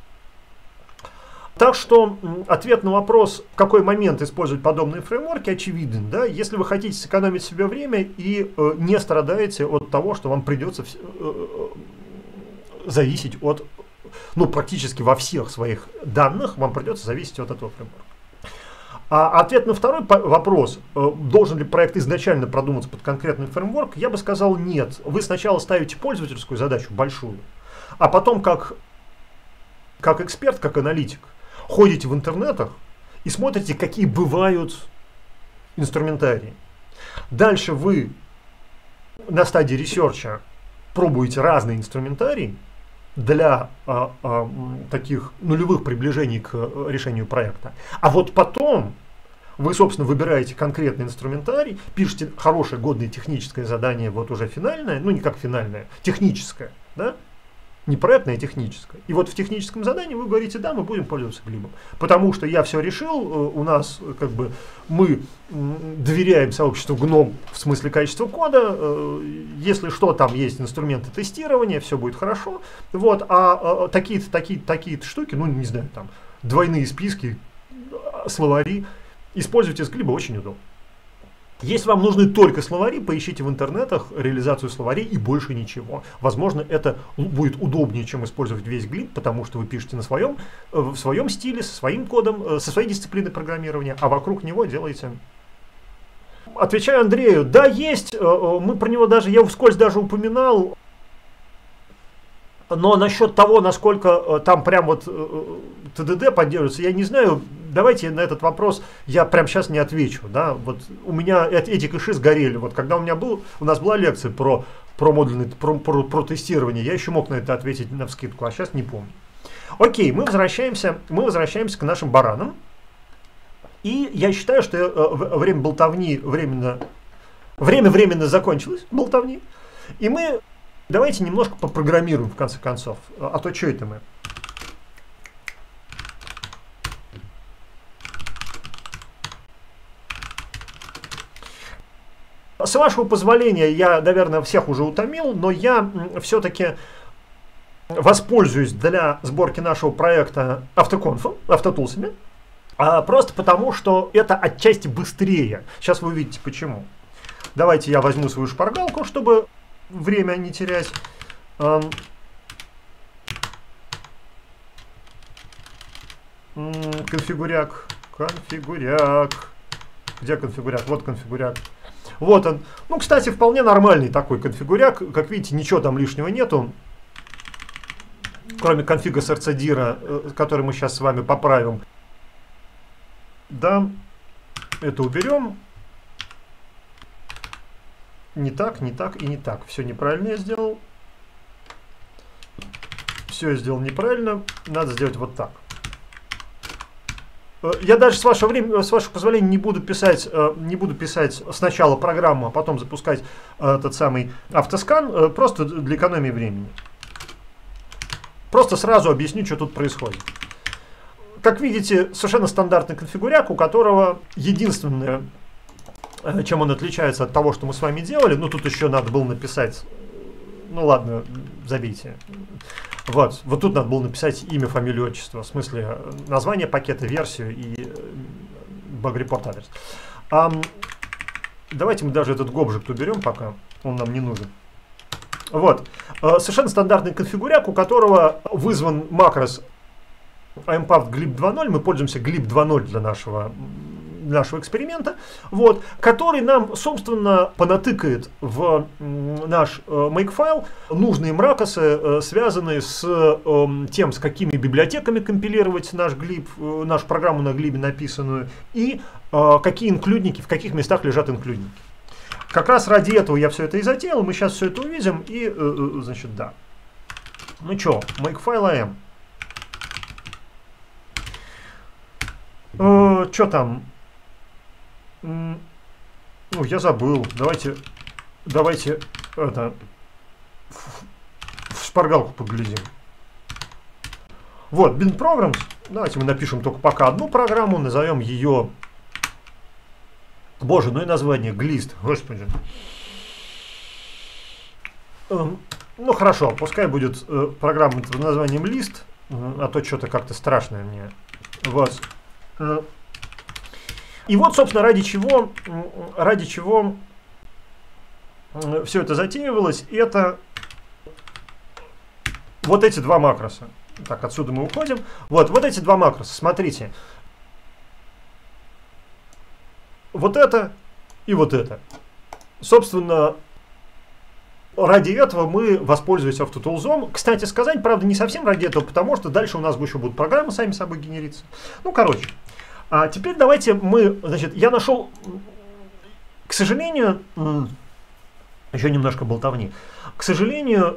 Так что ответ на вопрос, в какой момент использовать подобные фреймворки, очевиден. Да? Если вы хотите сэкономить себе время и э, не страдаете от того, что вам придется э, зависеть от, ну, практически во всех своих данных, вам придется зависеть от этого фреймворка. А ответ на второй вопрос, э, должен ли проект изначально продуматься под конкретный фреймворк, я бы сказал нет. Вы сначала ставите пользовательскую задачу большую, а потом как, как эксперт, как аналитик, ходите в интернетах и смотрите, какие бывают инструментарии. Дальше вы на стадии ресерча пробуете разные инструментарии для а, а, таких нулевых приближений к решению проекта. А вот потом вы, собственно, выбираете конкретный инструментарий, пишете хорошее, годное техническое задание, вот уже финальное, ну не как финальное, техническое, да? Не проектное, а техническое. И вот в техническом задании вы говорите, да, мы будем пользоваться глибом. Потому что я все решил, у нас как бы мы доверяем сообществу гном в смысле качества кода. Если что, там есть инструменты тестирования, все будет хорошо. Вот, а такие-то такие, такие-то штуки, ну не знаю, там двойные списки, словари, используйте с глиба очень удобно. Если вам нужны только словари, поищите в интернетах реализацию словарей и больше ничего. Возможно, это будет удобнее, чем использовать весь глиб, потому что вы пишете на своем, в своем стиле, со своим кодом, со своей дисциплиной программирования, а вокруг него делаете. Отвечаю Андрею, да, есть, мы про него даже, я вскользь даже упоминал, но насчет того, насколько там прям вот ТДД поддерживается, я не знаю. Давайте на этот вопрос я прямо сейчас не отвечу. Да? Вот у меня эти кэши сгорели. Вот когда у меня был, у нас была лекция про, про модульное про, про, про тестирование, я еще мог на это ответить навскидку, а сейчас не помню. Окей, мы возвращаемся, мы возвращаемся к нашим баранам. И я считаю, что э, время болтовни временно, время временно закончилось, болтовни. И мы давайте немножко попрограммируем в конце концов. А то что это мы? С вашего позволения, я, наверное, всех уже утомил, но я все-таки воспользуюсь для сборки нашего проекта автоконфом, автотулсами, просто потому, что это отчасти быстрее. Сейчас вы увидите почему. Давайте я возьму свою шпаргалку, чтобы время не терять. Конфигуряк, конфигуряк. Где конфигуряк? Вот конфигуряк. Вот он. Ну, кстати, вполне нормальный такой конфигуряк. Как видите, ничего там лишнего нету. Кроме конфига срцдира, который мы сейчас с вами поправим. Да, это уберем. Не так, не так и не так. Все неправильно я сделал. Все я сделал неправильно. Надо сделать вот так. Я даже с вашего времени, с вашего позволения не буду писать, не буду писать сначала программу, а потом запускать этот самый автоскан, просто для экономии времени. Просто сразу объясню, что тут происходит. Как видите, совершенно стандартный конфигуряк, у которого единственное, чем он отличается от того, что мы с вами делали, ну тут еще надо было написать, ну ладно, забейте. Вот, вот тут надо было написать имя, фамилию, отчество, в смысле название пакета, версию и баг-репорт адрес. А, Давайте мы даже этот гобжик уберем пока, он нам не нужен. Вот. Совершенно стандартный конфигуряк, у которого вызван макрос impact glib два ноль. Мы пользуемся glib два ноль для нашего, для нашего эксперимента. Вот. Который нам, собственно, понатыкает в наш makefile нужные макросы, связанные с тем, с какими библиотеками компилировать наш glib, нашу программу на glib написанную, и какие инклюдники, в каких местах лежат инклюдники. Как раз ради этого я все это и затеял. Мы сейчас все это увидим. И, значит, да. Ну что, makefile am. Что там? Ну, я забыл. Давайте, давайте, это, в шпаргалку поглядим. Вот, bin programs. Давайте мы напишем только пока одну программу, назовем ее... Боже, ну и название, глист, господи. Эм, ну хорошо, пускай будет э, программа под названием лист, э, а то что-то как-то страшное мне. Вот. Э, и вот, собственно, ради чего, ради чего э, все это затеивалось, это вот эти два макроса. Так, отсюда мы уходим. Вот, вот эти два макроса, смотрите. Вот это и вот это. Собственно, ради этого мы воспользуемся автотулзом. Кстати сказать, правда, не совсем ради этого, потому что дальше у нас еще будут программы сами собой генериться. Ну, короче. А теперь давайте мы, значит, я нашел, к сожалению, еще немножко болтовни. К сожалению,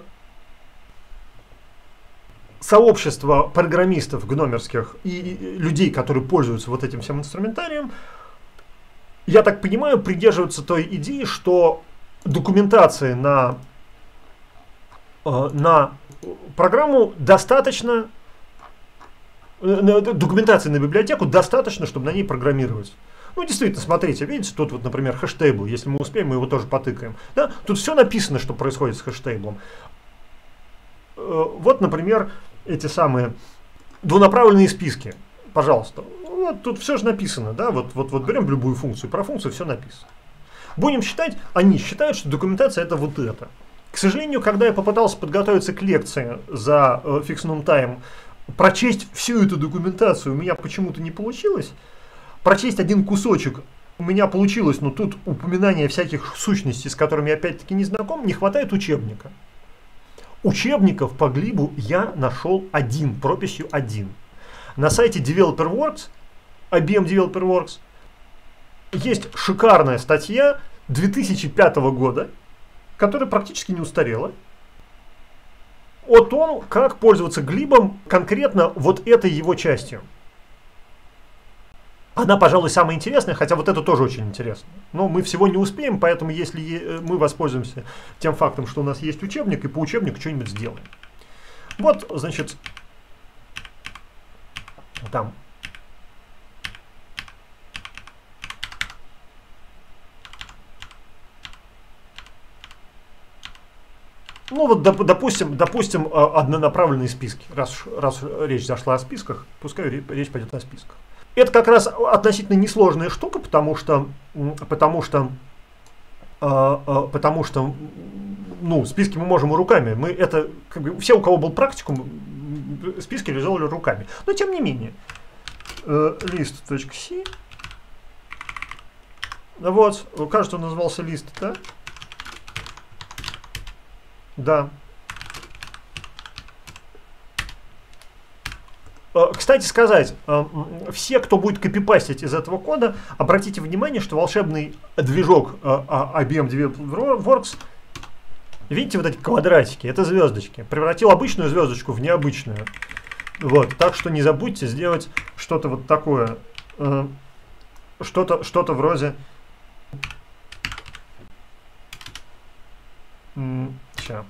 сообщество программистов гномерских и людей, которые пользуются вот этим всем инструментарием, я так понимаю, придерживаются той идеи, что документации на, э, на программу достаточно, э, документации на библиотеку достаточно, чтобы на ней программировать. Ну, действительно, смотрите, видите, тут вот, например, хэштейбл, если мы успеем, мы его тоже потыкаем. Да? Тут все написано, что происходит с хэштейблом. Э, вот, например, эти самые двунаправленные списки. Пожалуйста. Вот тут все же написано, да, вот, вот, вот берем любую функцию, про функцию все написано. Будем считать, они считают, что документация это вот это. К сожалению, когда я попытался подготовиться к лекции за э, Fixed Time, прочесть всю эту документацию у меня почему-то не получилось. Прочесть один кусочек у меня получилось, но тут упоминание всяких сущностей, с которыми я опять-таки не знаком, не хватает учебника. Учебников по глибу я нашел один, прописью один. На сайте DeveloperWorks, ай би эм DeveloperWorks, есть шикарная статья две тысячи пятого года, которая практически не устарела, о том, как пользоваться глибом конкретно вот этой его частью. Она, пожалуй, самая интересная, хотя вот это тоже очень интересно. Но мы всего не успеем, поэтому если мы воспользуемся тем фактом, что у нас есть учебник, и по учебнику что-нибудь сделаем. Вот, значит, там. Ну вот, доп, допустим, допустим, однонаправленные списки. Раз, раз речь зашла о списках, пускай речь пойдет о списках. Это как раз относительно несложная штука, потому что, потому что, потому что, ну, списки мы можем и руками. Мы это, как бы, все, у кого был практикум, списки реализовали руками. Но тем не менее, list.c, вот, кажется, он назывался list, да? Да. Кстати сказать, все, кто будет копипастить из этого кода, обратите внимание, что волшебный движок ай би эм DeveloperWorks, видите вот эти квадратики, это звездочки, превратил обычную звездочку в необычную. Вот, так что не забудьте сделать что-то вот такое, что-то что-то вроде... Сейчас.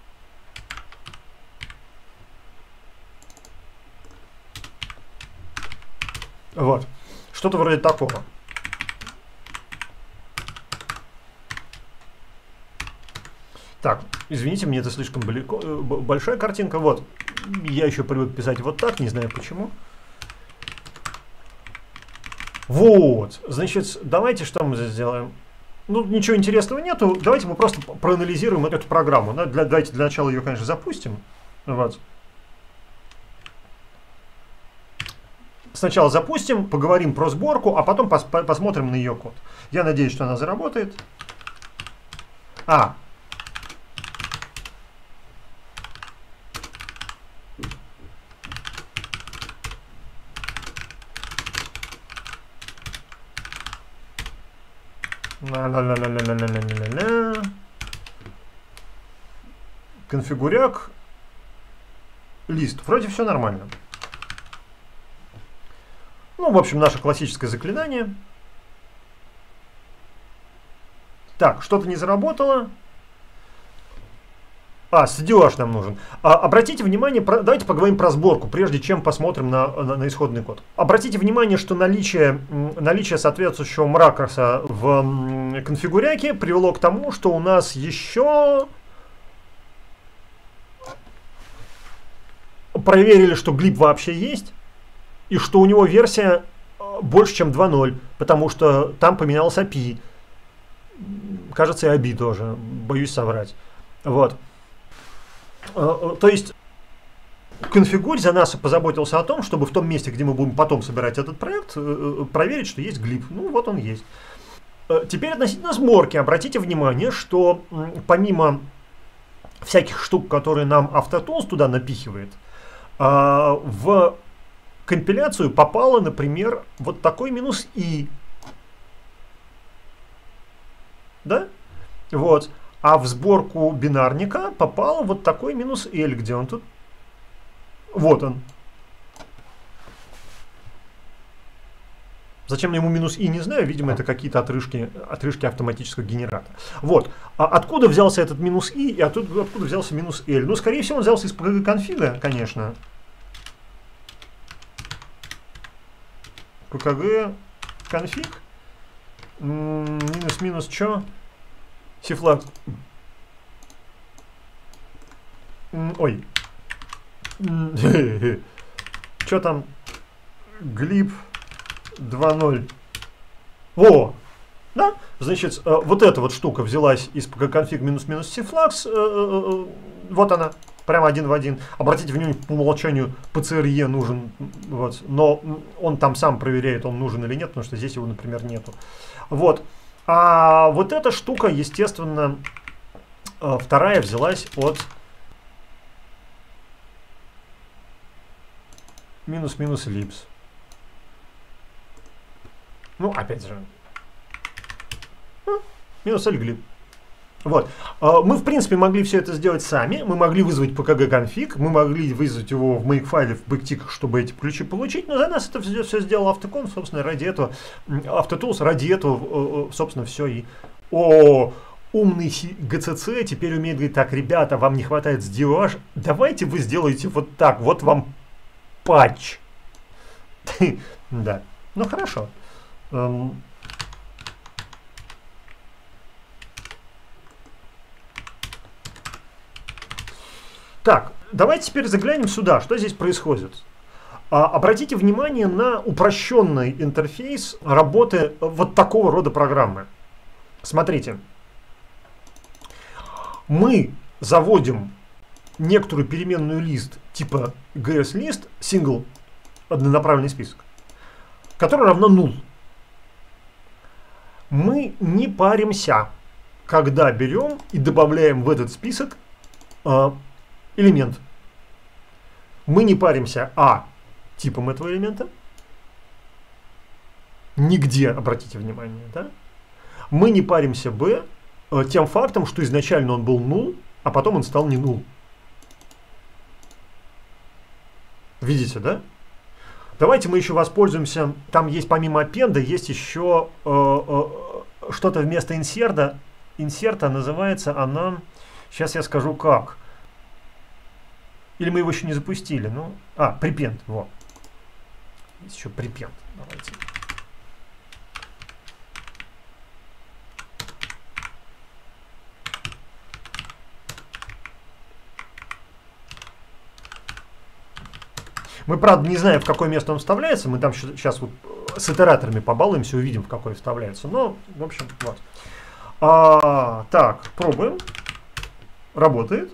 Вот. Что-то вроде такого. Так, извините, мне это слишком далеко, большая картинка. Вот. Я еще привык писать вот так, не знаю почему. Вот. Значит, давайте что мы здесь сделаем? ну, ничего интересного нету. Давайте мы просто проанализируем эту программу. Для, давайте для начала ее, конечно, запустим. Вот. Сначала запустим, поговорим про сборку, а потом пос посмотрим на ее код. Я надеюсь, что она заработает. А. Ла-ла-ла-ла-ла-ла-ла-ла-ла. Конфигуряк. Лист. Вроде все нормально. Ну, в общем, наше классическое заклинание. Так, что-то не заработало. А, стеллаж нам нужен. А, обратите внимание, про, давайте поговорим про сборку, прежде чем посмотрим на, на, на исходный код. Обратите внимание, что наличие, наличие соответствующего мракроса в конфигуряке привело к тому, что у нас еще проверили, что глип вообще есть. И что у него версия больше, чем два ноль, потому что там поменялся эй пи ай. Кажется, и эй би ай тоже, боюсь соврать. Вот. То есть, конфигурь за нас позаботился о том, чтобы в том месте, где мы будем потом собирать этот проект, проверить, что есть глип. Ну, вот он есть. Теперь относительно сборки. Обратите внимание, что помимо всяких штук, которые нам Автотулс туда напихивает, в компиляцию попало, например, вот такой минус и. Да? Вот. А в сборку бинарника попало вот такой минус L. Где он тут? Вот он. Зачем ему минус и, не знаю. Видимо, это какие-то отрыжки, отрыжки автоматического генератора. Вот. А откуда взялся этот минус и и откуда, откуда взялся минус L? Ну, скорее всего, он взялся из pkg-конфига, конечно. pkg конфиг минус-минус чё? Сифлаг. Ой. Чё там? Глип два ноль. Во! Да? Значит, вот эта вот штука взялась из pkg-конфиг минус-минус сифлакс. Вот она. Прямо один в один. Обратите внимание, по умолчанию пи си эр и нужен, вот, но он там сам проверяет, он нужен или нет, потому что здесь его, например, нету. Вот. А вот эта штука, естественно, вторая взялась от минус-минус эллипс. Ну, опять же. Минус L-глип. Вот. Мы, в принципе, могли все это сделать сами. Мы могли вызвать pkg-конфиг, мы могли вызвать его в make-файле, в бэктиках, чтобы эти ключи получить, но за нас это все, все сделал Автоконф, собственно, ради этого, Автотулс, ради этого, собственно, все и... О, умный джи си си теперь умеет говорить: так, ребята, вам не хватает стеллаж, давайте вы сделаете вот так, вот вам патч. Да, ну хорошо. Так, давайте теперь заглянем сюда, что здесь происходит. А, обратите внимание на упрощенный интерфейс работы вот такого рода программы. Смотрите. Мы заводим некоторую переменную лист типа gslist, single, однонаправленный список, который равно null. Мы не паримся, когда берем и добавляем в этот список э, элемент. Мы не паримся а типом этого элемента. Нигде, обратите внимание, да? Мы не паримся б э, тем фактом, что изначально он был null, а потом он стал не null. Видите, да? Давайте мы еще воспользуемся. Там есть помимо append, есть еще э, э, что-то вместо инсерта. Инсерта называется она. Сейчас я скажу как. Или мы его еще не запустили. Ну, а, prepend. Вот. Есть еще prepend. Давайте. Мы, правда, не знаем, в какое место он вставляется. Мы там сейчас вот с итераторами побалуемся, увидим, в какое вставляется. Но, в общем, вот. А, так, пробуем. Работает.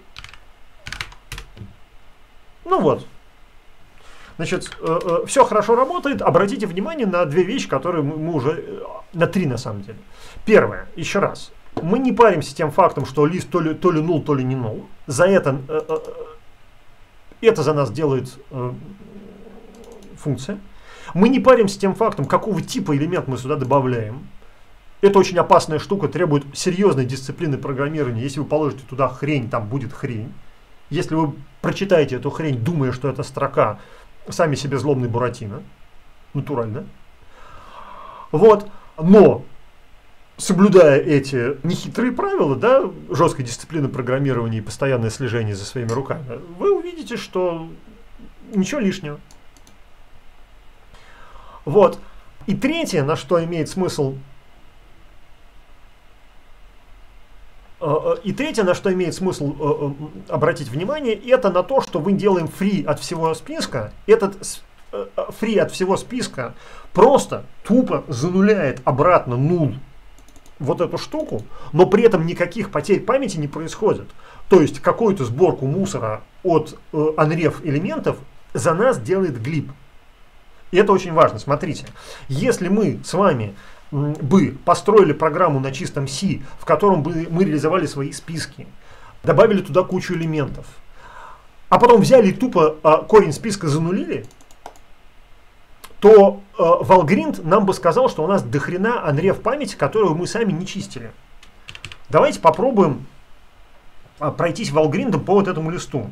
Ну вот. Значит, э, э, все хорошо работает. Обратите внимание на две вещи, которые мы, мы уже... Э, на три, на самом деле. Первое, еще раз. Мы не паримся тем фактом, что лист то ли, то ли null, то ли не null. За это... Э, э, это за нас делает э, функция. Мы не паримся тем фактом, какого типа элемент мы сюда добавляем. Это очень опасная штука, требует серьезной дисциплины программирования. Если вы положите туда хрень, там будет хрень. Если вы прочитаете эту хрень, думая, что это строка, сами себе злобный Буратино. Натурально. Вот. Но, соблюдая эти нехитрые правила, да, жесткой дисциплины программирования и постоянное слежение за своими руками, вы увидите, что ничего лишнего. Вот. И третье, на что имеет смысл И третье, на что имеет смысл э, обратить внимание, это на то, что мы делаем free от всего списка. Этот э, free от всего списка просто тупо зануляет обратно null вот эту штуку, но при этом никаких потерь памяти не происходит. То есть какую-то сборку мусора от э, unref элементов за нас делает glib. И это очень важно. Смотрите, если мы с вами бы построили программу на чистом C, в котором бы мы реализовали свои списки, добавили туда кучу элементов, а потом взяли и тупо а, корень списка занулили, то а, Valgrind нам бы сказал, что у нас дохрена unref памяти, которую мы сами не чистили. Давайте попробуем а, пройтись Valgrind по вот этому листу.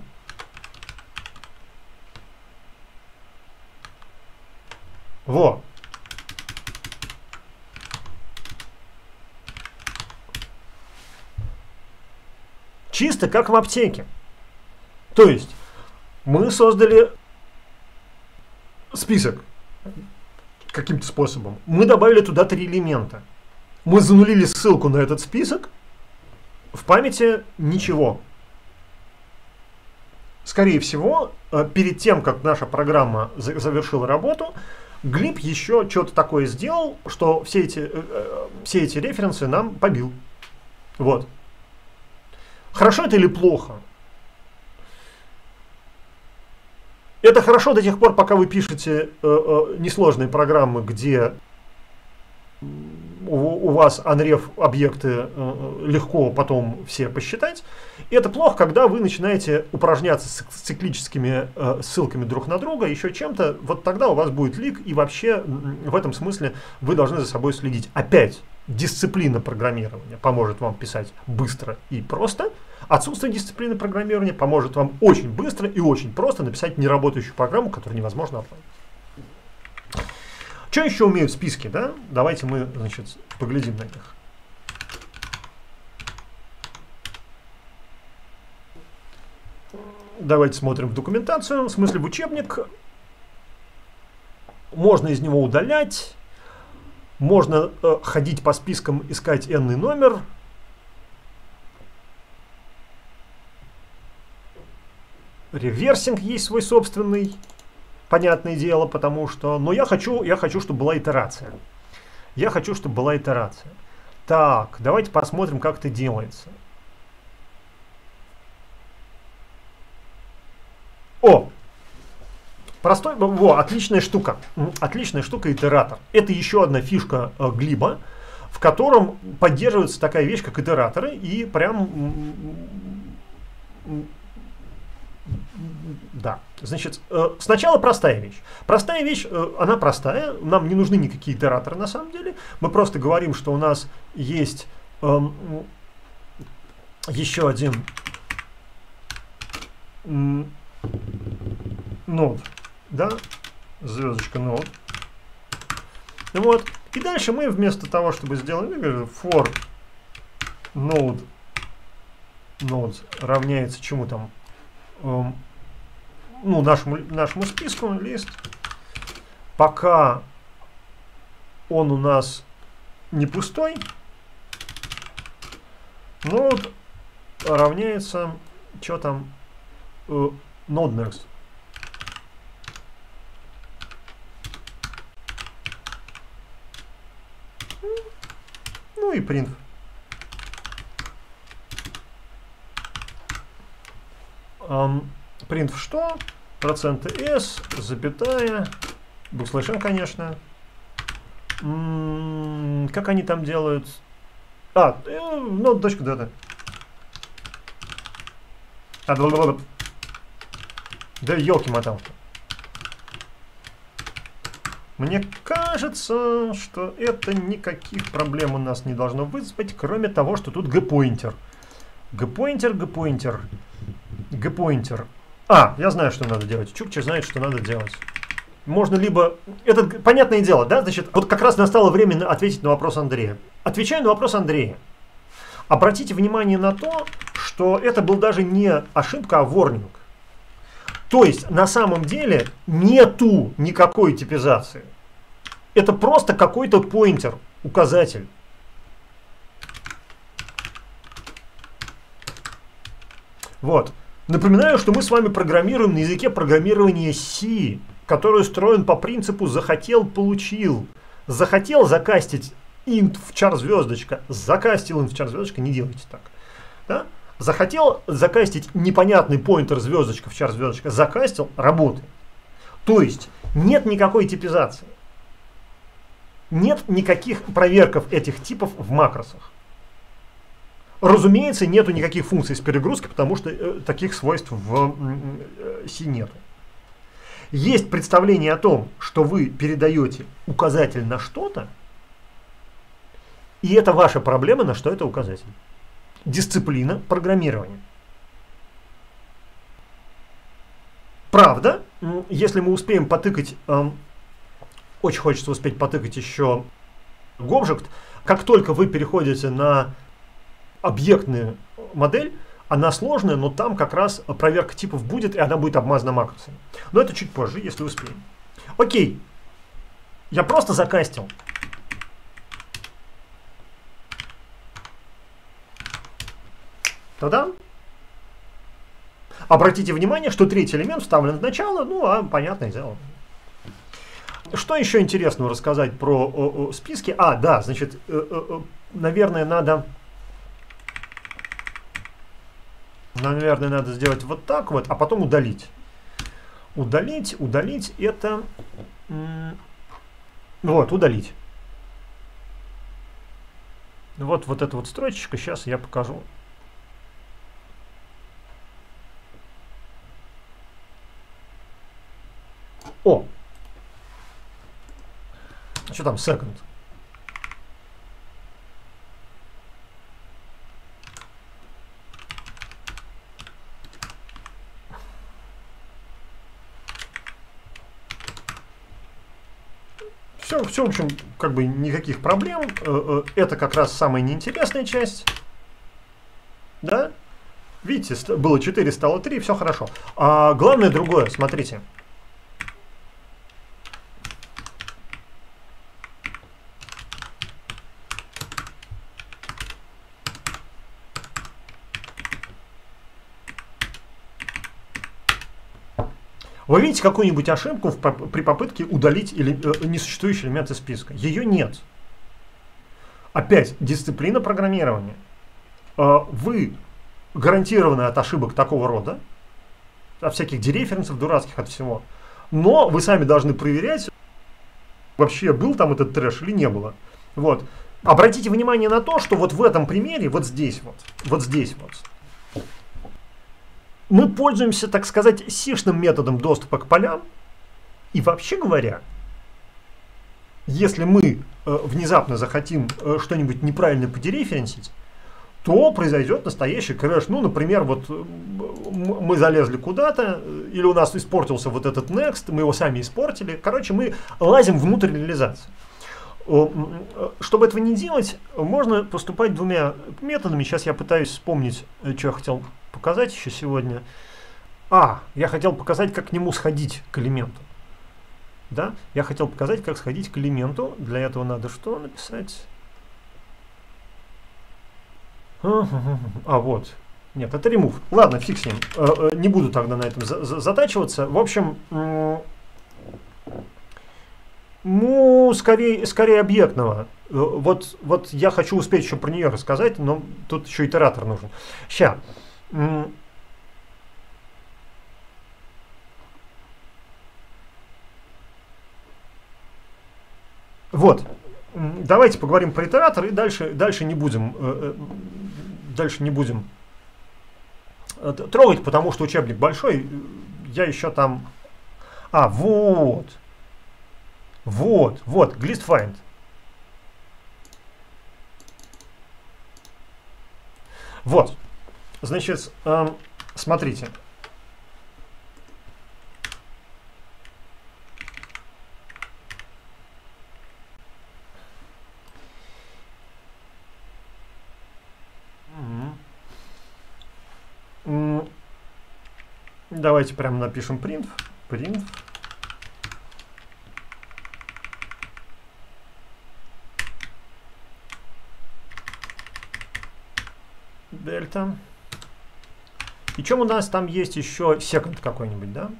Во. Чисто как в аптеке. То есть мы создали список каким-то способом. Мы добавили туда три элемента. Мы занулили ссылку на этот список. В памяти ничего. Скорее всего, перед тем, как наша программа завершила работу, glib еще что-то такое сделал, что все эти, все эти референсы нам побил. Вот. Хорошо это или плохо? Это хорошо до тех пор, пока вы пишете э, э, несложные программы, где у, у вас unref объекты э, легко потом все посчитать. И это плохо, когда вы начинаете упражняться с циклическими э, ссылками друг на друга, еще чем-то. Вот тогда у вас будет лик, и вообще в этом смысле вы должны за собой следить. Опять. Дисциплина программирования поможет вам писать быстро и просто. Отсутствие дисциплины программирования поможет вам очень быстро и очень просто написать неработающую программу, которую невозможно оплатить. Что еще умеют списки, да? Давайте мы, значит, поглядим на них. Давайте смотрим в документацию, в смысле в учебник. Можно из него удалять. Можно э, ходить по спискам, искать n-ный номер. Реверсинг есть свой собственный, понятное дело, потому что... Но я хочу, я хочу, чтобы была итерация. Я хочу, чтобы была итерация. Так, давайте посмотрим, как это делается. О! Простой, во, отличная штука. Отличная штука итератор. Это еще одна фишка э, глиба, в котором поддерживается такая вещь, как итераторы, и прям... Да, значит, э, сначала простая вещь. Простая вещь, э, она простая, нам не нужны никакие итераторы на самом деле. Мы просто говорим, что у нас есть э, еще один э, нод. Да, звездочка node. Вот. И дальше мы вместо того, чтобы сделать for node node равняется чему там, эм, ну, нашему, нашему списку лист, пока он у нас не пустой, node равняется, что там, э, node next. Ну и print. эм, print в что? Проценты s, запятая, букслэшем, конечно. М-м, как они там делают? А, э, ну, точка дата. А, да елки-моталки. Мне кажется, что это никаких проблем у нас не должно вызвать, кроме того, что тут g-поинтер. G-поинтер, g-поинтер, g-поинтер. А, я знаю, что надо делать. Чукча знает, что надо делать. Можно либо... Это понятное дело, да? Значит, вот как раз настало время ответить на вопрос Андрея. Отвечаю на вопрос Андрея. Обратите внимание на то, что это был даже не ошибка, а ворнинг. То есть, на самом деле, нету никакой типизации. Это просто какой-то поинтер, указатель. Вот. Напоминаю, что мы с вами программируем на языке программирования C, который устроен по принципу «захотел, получил». Захотел закастить int в char звездочка, закастил int в char звездочка, не делайте так. Да? Захотел закастить непонятный поинтер звездочка в char звездочка, закастил, работает. То есть нет никакой типизации. Нет никаких проверков этих типов в макросах. Разумеется, нету никаких функций с перегрузкой, потому что э, таких свойств в э, C нету. Есть представление о том, что вы передаете указатель на что-то, и это ваша проблема, на что это указатель. Дисциплина программирования. Правда, если мы успеем потыкать, э, очень хочется успеть потыкать еще Gobject, как только вы переходите на объектную модель, она сложная, но там как раз проверка типов будет, и она будет обмазана макросами. Но это чуть позже, если успеем. Окей. Я просто закастил. Та-дам. Обратите внимание, что третий элемент вставлен в начало, ну, а понятное дело. Что еще интересного рассказать про о, о, списки? А, да, значит, э, э, наверное, надо... Наверное, надо сделать вот так вот, а потом удалить. Удалить, удалить это... Вот, удалить. Вот, вот эта вот строчечка, сейчас я покажу. О! Что там, second? Все, все, в общем, как бы никаких проблем. Это как раз самая неинтересная часть. Да? Видите, было четыре, стало три, все хорошо. А главное другое, смотрите. Вы видите какую-нибудь ошибку в, при попытке удалить или, э, несуществующий элемент из списка? Ее нет. Опять, дисциплина программирования. Э, вы гарантированы от ошибок такого рода, от всяких дереференсов дурацких, от всего. Но вы сами должны проверять, вообще был там этот трэш или не было. Вот. Обратите внимание на то, что вот в этом примере, вот здесь вот, вот здесь вот, мы пользуемся, так сказать, сишным методом доступа к полям. И вообще говоря, если мы э, внезапно захотим э, что-нибудь неправильно подереференсить, то произойдет настоящий крэш. Ну, например, вот э, мы залезли куда-то, или у нас испортился вот этот next, мы его сами испортили. Короче, мы лазим внутрь реализации. Чтобы этого не делать, можно поступать двумя методами. Сейчас я пытаюсь вспомнить, что я хотел показать еще сегодня. А, я хотел показать, как к нему сходить, к элементу. Да, я хотел показать, как сходить к элементу. Для этого надо что написать? А, вот. Нет, это remove. Ладно, фиг с ним. Не буду тогда на этом затачиваться. В общем, ну, скорее, скорее объектного. Вот, вот я хочу успеть еще про нее рассказать, но тут еще итератор нужен. Сейчас. Вот. Давайте поговорим про итератор и дальше, дальше не будем, э, дальше не будем трогать, потому что учебник большой. Я еще там... А, вот. Вот, вот, glistfind. Вот. Значит, э, смотрите. Давайте прямо напишем print. Print. Дельта. И чем у нас там есть еще second какой-нибудь, да?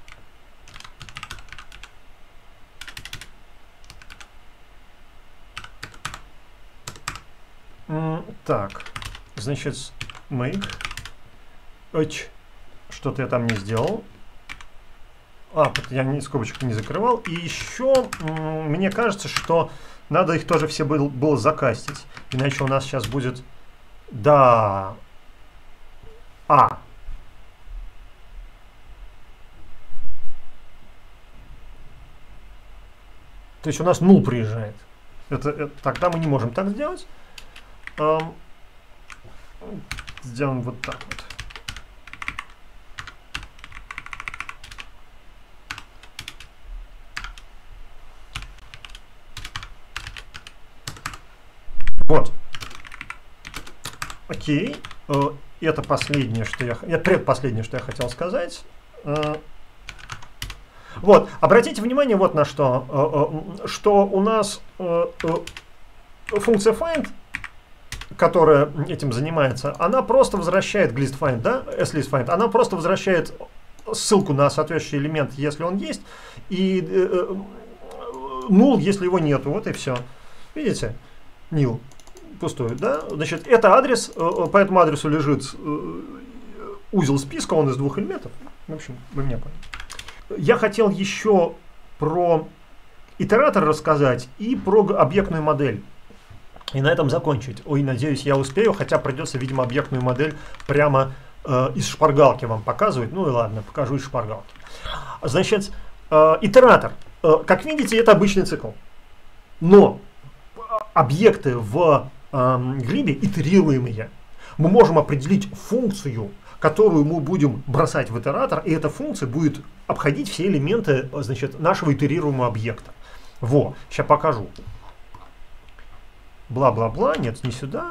Так, значит, make. Оч. Что-то я там не сделал. А, я ни скобочек не закрывал. И еще мне кажется, что надо их тоже все было, было закастить. Иначе у нас сейчас будет... Да. А. То есть у нас null приезжает. Это, это, тогда мы не можем так сделать. Эм, сделаем вот так вот. Вот. Окей. Это последнее, что я... Это предпоследнее, что я хотел сказать. Вот. Обратите внимание вот на что. Что у нас функция find, которая этим занимается, она просто возвращает glistfind, да? slistfind. Она просто возвращает ссылку на соответствующий элемент, если он есть, и null, если его нету. Вот и все. Видите? Nil. Пустой, да? Значит, это адрес, по этому адресу лежит узел списка, он из двух элементов. В общем, вы меня поняли. Я хотел еще про итератор рассказать и про объектную модель. И на этом закончить. Ой, надеюсь, я успею, хотя придется, видимо, объектную модель прямо э, из шпаргалки вам показывать. Ну и ладно, покажу из шпаргалки. Значит, э, итератор. Э, как видите, это обычный цикл. Но объекты в глибе итерируемые. Мы можем определить функцию, которую мы будем бросать в итератор, и эта функция будет обходить все элементы, значит, нашего итерируемого объекта. Во, сейчас покажу. Бла-бла-бла, нет, не сюда.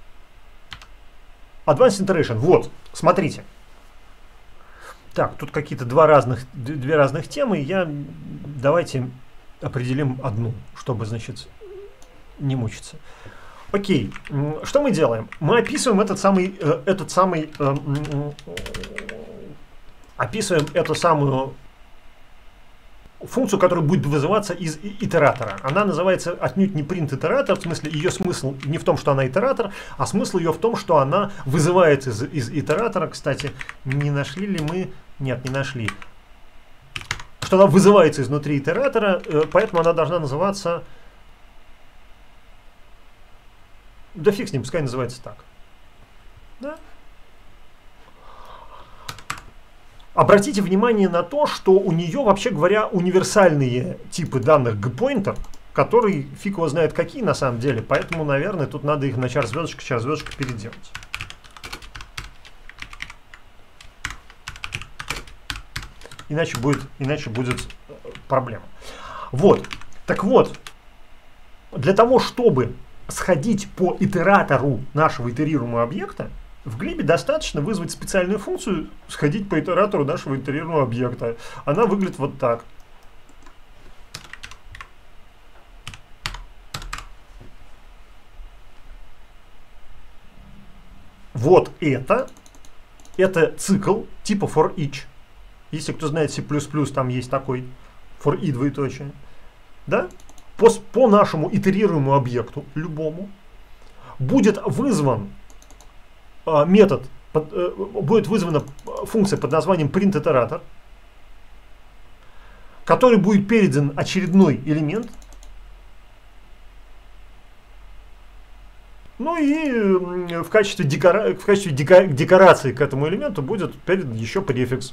Advanced Iteration, вот, смотрите. Так, тут какие-то два разных, две разных темы, я, давайте определим одну, чтобы, значит, не мучиться. Окей, что мы делаем? Мы описываем этот самый, э, этот самый, э, э, описываем эту самую функцию, которая будет вызываться из итератора. Она называется отнюдь не print итератор, в смысле ее смысл не в том, что она итератор, а смысл ее в том, что она вызывается из, из итератора. Кстати, не нашли ли мы? Нет, не нашли. Что она вызывается изнутри итератора, э, поэтому она должна называться... Да фиг с ним, пускай называется так. Да? Обратите внимание на то, что у нее, вообще говоря, универсальные типы данных gpointer, которые фиг его знает какие на самом деле, поэтому, наверное, тут надо их на чар звездочка, чар звездочка переделать. Иначе будет, иначе будет проблема. Вот. Так вот, для того, чтобы сходить по итератору нашего итерируемого объекта, в глибе достаточно вызвать специальную функцию сходить по итератору нашего итерируемого объекта. Она выглядит вот так. Вот это, это цикл типа for each. Если кто знает C++, там есть такой for i двоеточие. Да? По, по нашему итерируемому объекту, любому, будет вызван э, метод, под, э, будет вызвана функция под названием printIterator, который будет передан очередной элемент, Ну и в качестве, декора... в качестве дека... декорации к этому элементу будет передан еще префикс.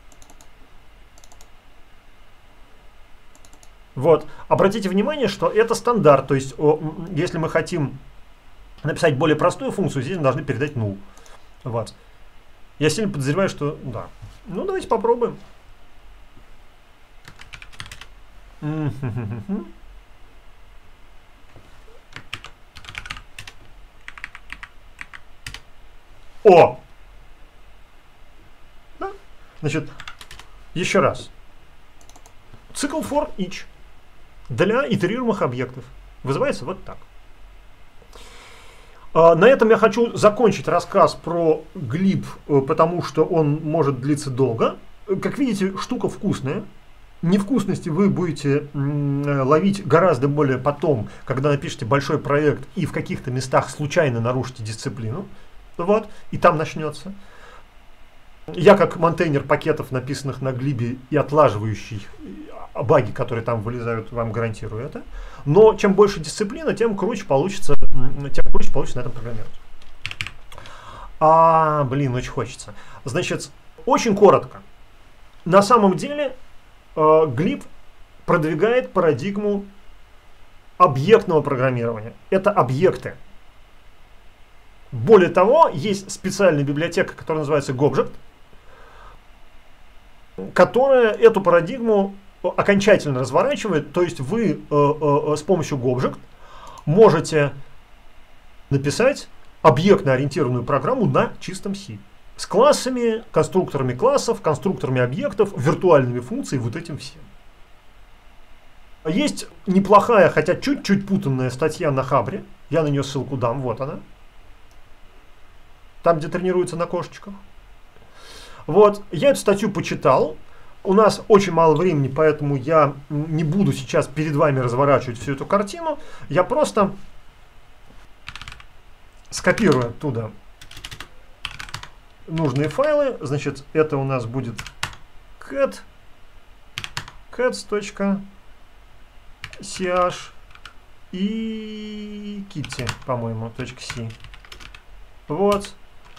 Вот. Обратите внимание, что это стандарт. То есть, если мы хотим написать более простую функцию, здесь мы должны передать null. Вот. Я сильно подозреваю, что да. Ну, давайте попробуем. О! Да? Значит, еще раз. Цикл for each для итерируемых объектов вызывается вот так. На этом я хочу закончить рассказ про глиб, потому что он может длиться долго. Как видите, штука вкусная. Невкусности вы будете ловить гораздо более потом, когда напишете большой проект и в каких-то местах случайно нарушите дисциплину. Вот, и там начнется. Я как монтейнер пакетов, написанных на глибе и отлаживающий баги, которые там вылезают, вам гарантирую это. Но чем больше дисциплина, тем круче получится, тем круче получится на этом программировать. А, блин, очень хочется. Значит, очень коротко. На самом деле, э, глиб продвигает парадигму объектного программирования. Это объекты. Более того, есть специальная библиотека, которая называется Gobject, которая эту парадигму окончательно разворачивает. То есть вы э, э, с помощью Gobject можете написать объектно-ориентированную программу на чистом C. С классами, конструкторами классов, конструкторами объектов, виртуальными функциями, вот этим всем. Есть неплохая, хотя чуть-чуть путанная статья на Хабре. Я на нее ссылку дам, вот она. Там, где тренируются на кошечках. Вот, я эту статью почитал. У нас очень мало времени, поэтому я не буду сейчас перед вами разворачивать всю эту картину. Я просто скопирую оттуда нужные файлы. Значит, это у нас будет cat, cats.ch и kitty, по-моему, .c. Вот.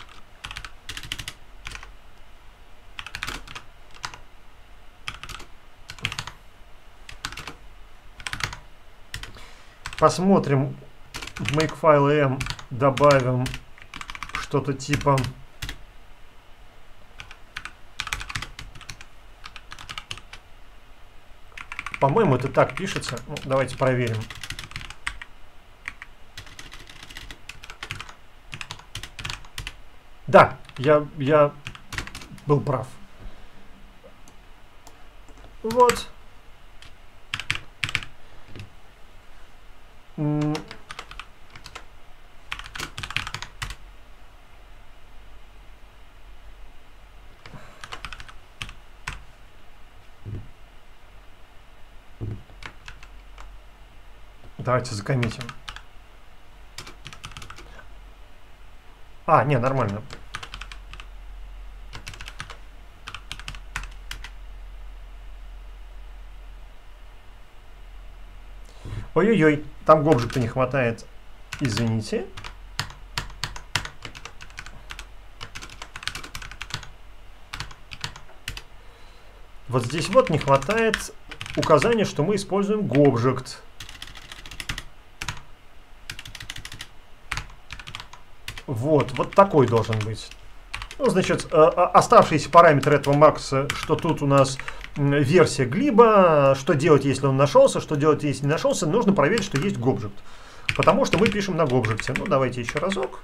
Посмотрим, в makefile m добавим что-то типа по-моему, это так пишется. Ну, давайте проверим. Да, я, я был прав. Вот. Давайте закоммитим. А, не, нормально. Ой-ой-ой, там Gobject не хватает. Извините. Вот здесь вот не хватает указания, что мы используем Gobject. Вот, вот такой должен быть. Ну, значит, оставшиеся параметры этого макса, что тут у нас версия глиба, что делать, если он нашелся, что делать, если не нашелся, нужно проверить, что есть Gobject. Потому что мы пишем на Gobject. Ну, давайте еще разок.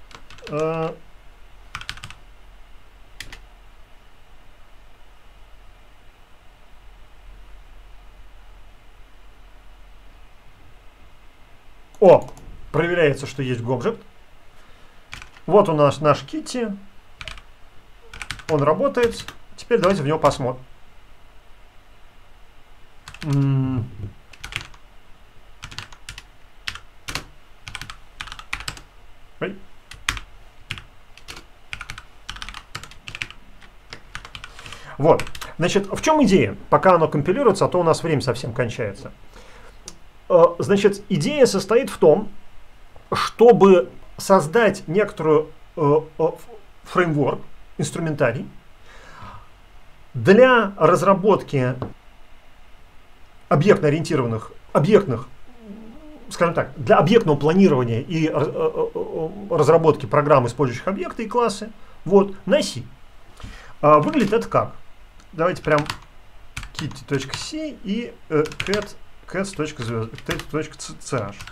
О, проверяется, что есть Gobject. Вот у нас наш Kitty. Он работает. Теперь давайте в него посмотрим. Ой. Вот. Значит, в чем идея? Пока оно компилируется, а то у нас время совсем кончается. Значит, идея состоит в том, чтобы создать некоторую э, фреймворк, инструментарий для разработки объектно-ориентированных, объектных, скажем так, для объектного планирования и разработки программ, использующих объекты и классы, вот, на C. А выглядит это как? Давайте прям kitty.c и э, cat, cats.ch. Да?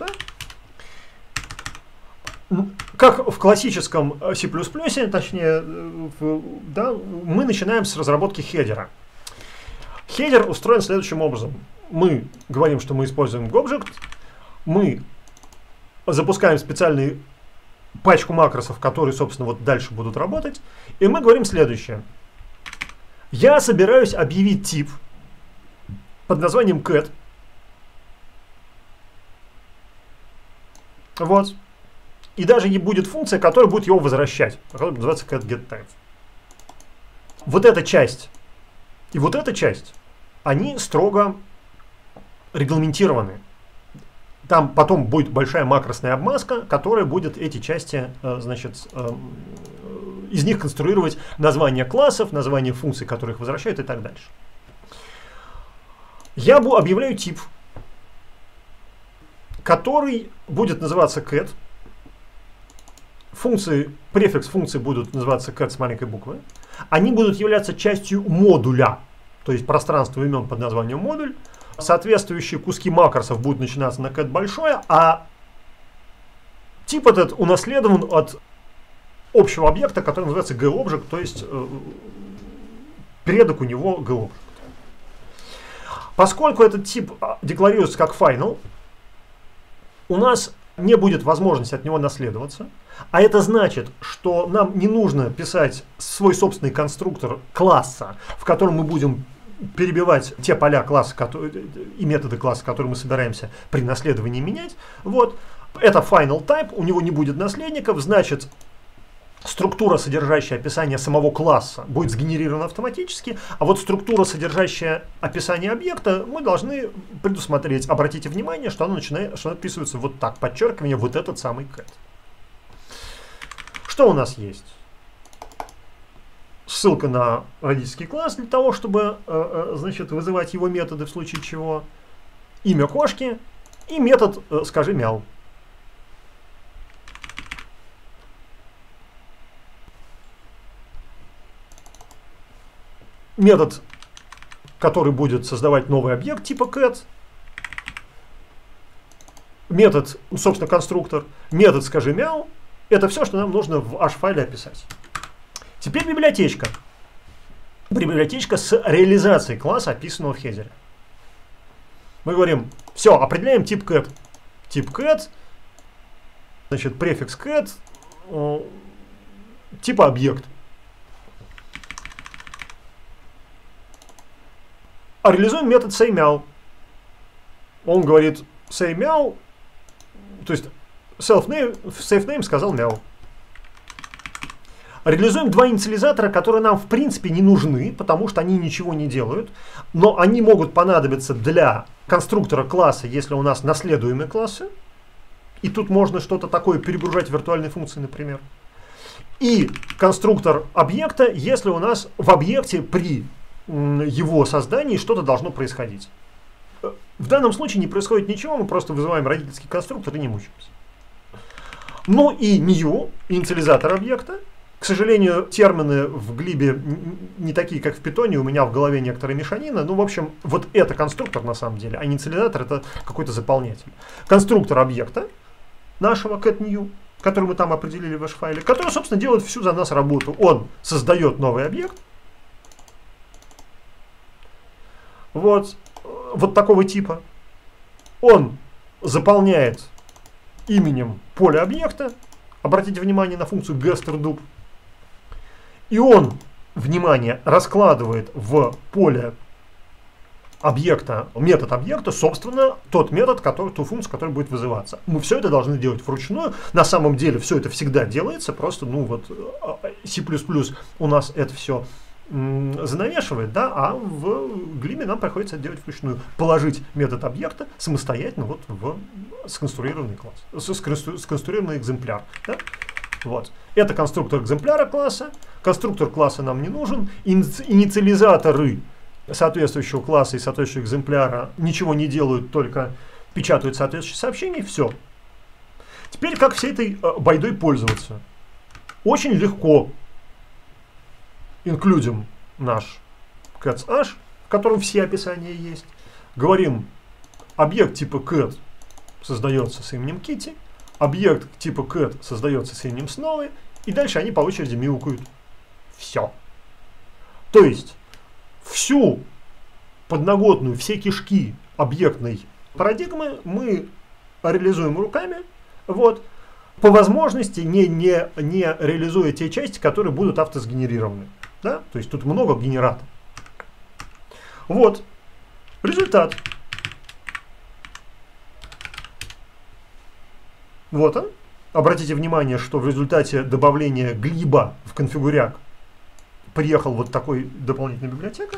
Как в классическом C++, точнее, в, да, мы начинаем с разработки хедера. Хедер устроен следующим образом. Мы говорим, что мы используем GObject, мы запускаем специальную пачку макросов, которые, собственно, вот дальше будут работать, и мы говорим следующее. Я собираюсь объявить тип под названием cat. Вот. И даже будет функция, которая будет его возвращать, которая называется catGetType. Вот эта часть и вот эта часть, они строго регламентированы. Там потом будет большая макросная обмазка, которая будет эти части, значит, из них конструировать названия классов, названия функций, которые их возвращают и так дальше. Я объявляю тип, который будет называться cat. Функции, префикс функции будут называться cat с маленькой буквы. Они будут являться частью модуля, то есть пространство имен под названием модуль. Соответствующие куски макросов будут начинаться на cat большое, а тип этот унаследован от общего объекта, который называется GObject, то есть э, предок у него GObject. Поскольку этот тип декларируется как final, у нас не будет возможности от него наследоваться. А это значит, что нам не нужно писать свой собственный конструктор класса, в котором мы будем перебивать те поля класса которые, и методы класса, которые мы собираемся при наследовании менять. Вот. Это final type, у него не будет наследников, значит, структура, содержащая описание самого класса, будет сгенерирована автоматически, а вот структура, содержащая описание объекта, мы должны предусмотреть. Обратите внимание, что оно начинает, что оно описывается вот так, подчеркивание, вот этот самый cat. Что у нас есть? Ссылка на родительский класс для того, чтобы э, значит, вызывать его методы в случае чего. Имя кошки и метод э, скажи мяу. Метод, который будет создавать новый объект типа cat. Метод, собственно, конструктор. Метод скажи мяу. Это все, что нам нужно в H-файле описать. Теперь библиотечка. Библиотечка с реализацией класса, описанного в хедере. Мы говорим, все, определяем тип cat. Тип cat, значит, префикс cat, э, типа объект. А реализуем метод sayMeow. Он говорит sayMeow, то есть self-name, self-name сказал мяу. Реализуем два инициализатора, которые нам в принципе не нужны, потому что они ничего не делают, но они могут понадобиться для конструктора класса, если у нас наследуемые классы. И тут можно что-то такое перегружать в виртуальные функции, например. И конструктор объекта, если у нас в объекте при его создании что-то должно происходить. В данном случае не происходит ничего, мы просто вызываем родительский конструктор и не мучаемся. Ну и new, инициализатор объекта. К сожалению, термины в глибе не такие, как в питоне, у меня в голове некоторая мешанина. Ну, в общем, вот это конструктор на самом деле, а инициализатор это какой-то заполнитель. Конструктор объекта нашего catNew, который мы там определили в H-файле, который, собственно, делает всю за нас работу. Он создает новый объект. Вот, вот такого типа. Он заполняет именем поле объекта. Обратите внимание на функцию gesterDup. И он, внимание, раскладывает в поле объекта, метод объекта, собственно, тот метод, который, ту функцию, которая будет вызываться. Мы все это должны делать вручную. На самом деле все это всегда делается, просто, ну вот, C++ у нас это все занавешивает, да, а в глиме нам приходится это делать вручную. Положить метод объекта самостоятельно вот в сконструированный класс, сконструированный экземпляр. Да? Вот. Это конструктор экземпляра класса. Конструктор класса нам не нужен. Инициализаторы соответствующего класса и соответствующего экземпляра ничего не делают, только печатают соответствующие сообщения. Все. Теперь как всей этой э, байдой пользоваться? Очень легко. Инклюдим наш catch-h, в котором все описания есть. Говорим, объект типа cat создается с именем Kitty, объект типа cat создается с именем Snowy, и дальше они по очереди мяукают. Все. То есть всю подноготную, все кишки объектной парадигмы мы реализуем руками, вот, по возможности не, не, не реализуя те части, которые будут автосгенерированы. Да? То есть тут много генераторов. Вот. Результат. Вот он. Обратите внимание, что в результате добавления глиба в конфигуряк приехал вот такой дополнительная библиотека.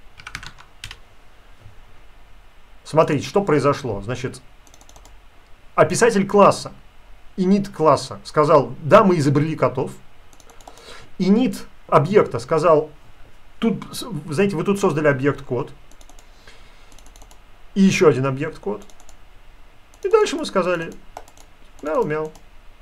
Смотрите, что произошло. Значит, описатель класса, init класса сказал, да, мы изобрели котов. Init объекта сказал, тут, знаете, вы тут создали объект код, и еще один объект код. И дальше мы сказали, мяу-мяу.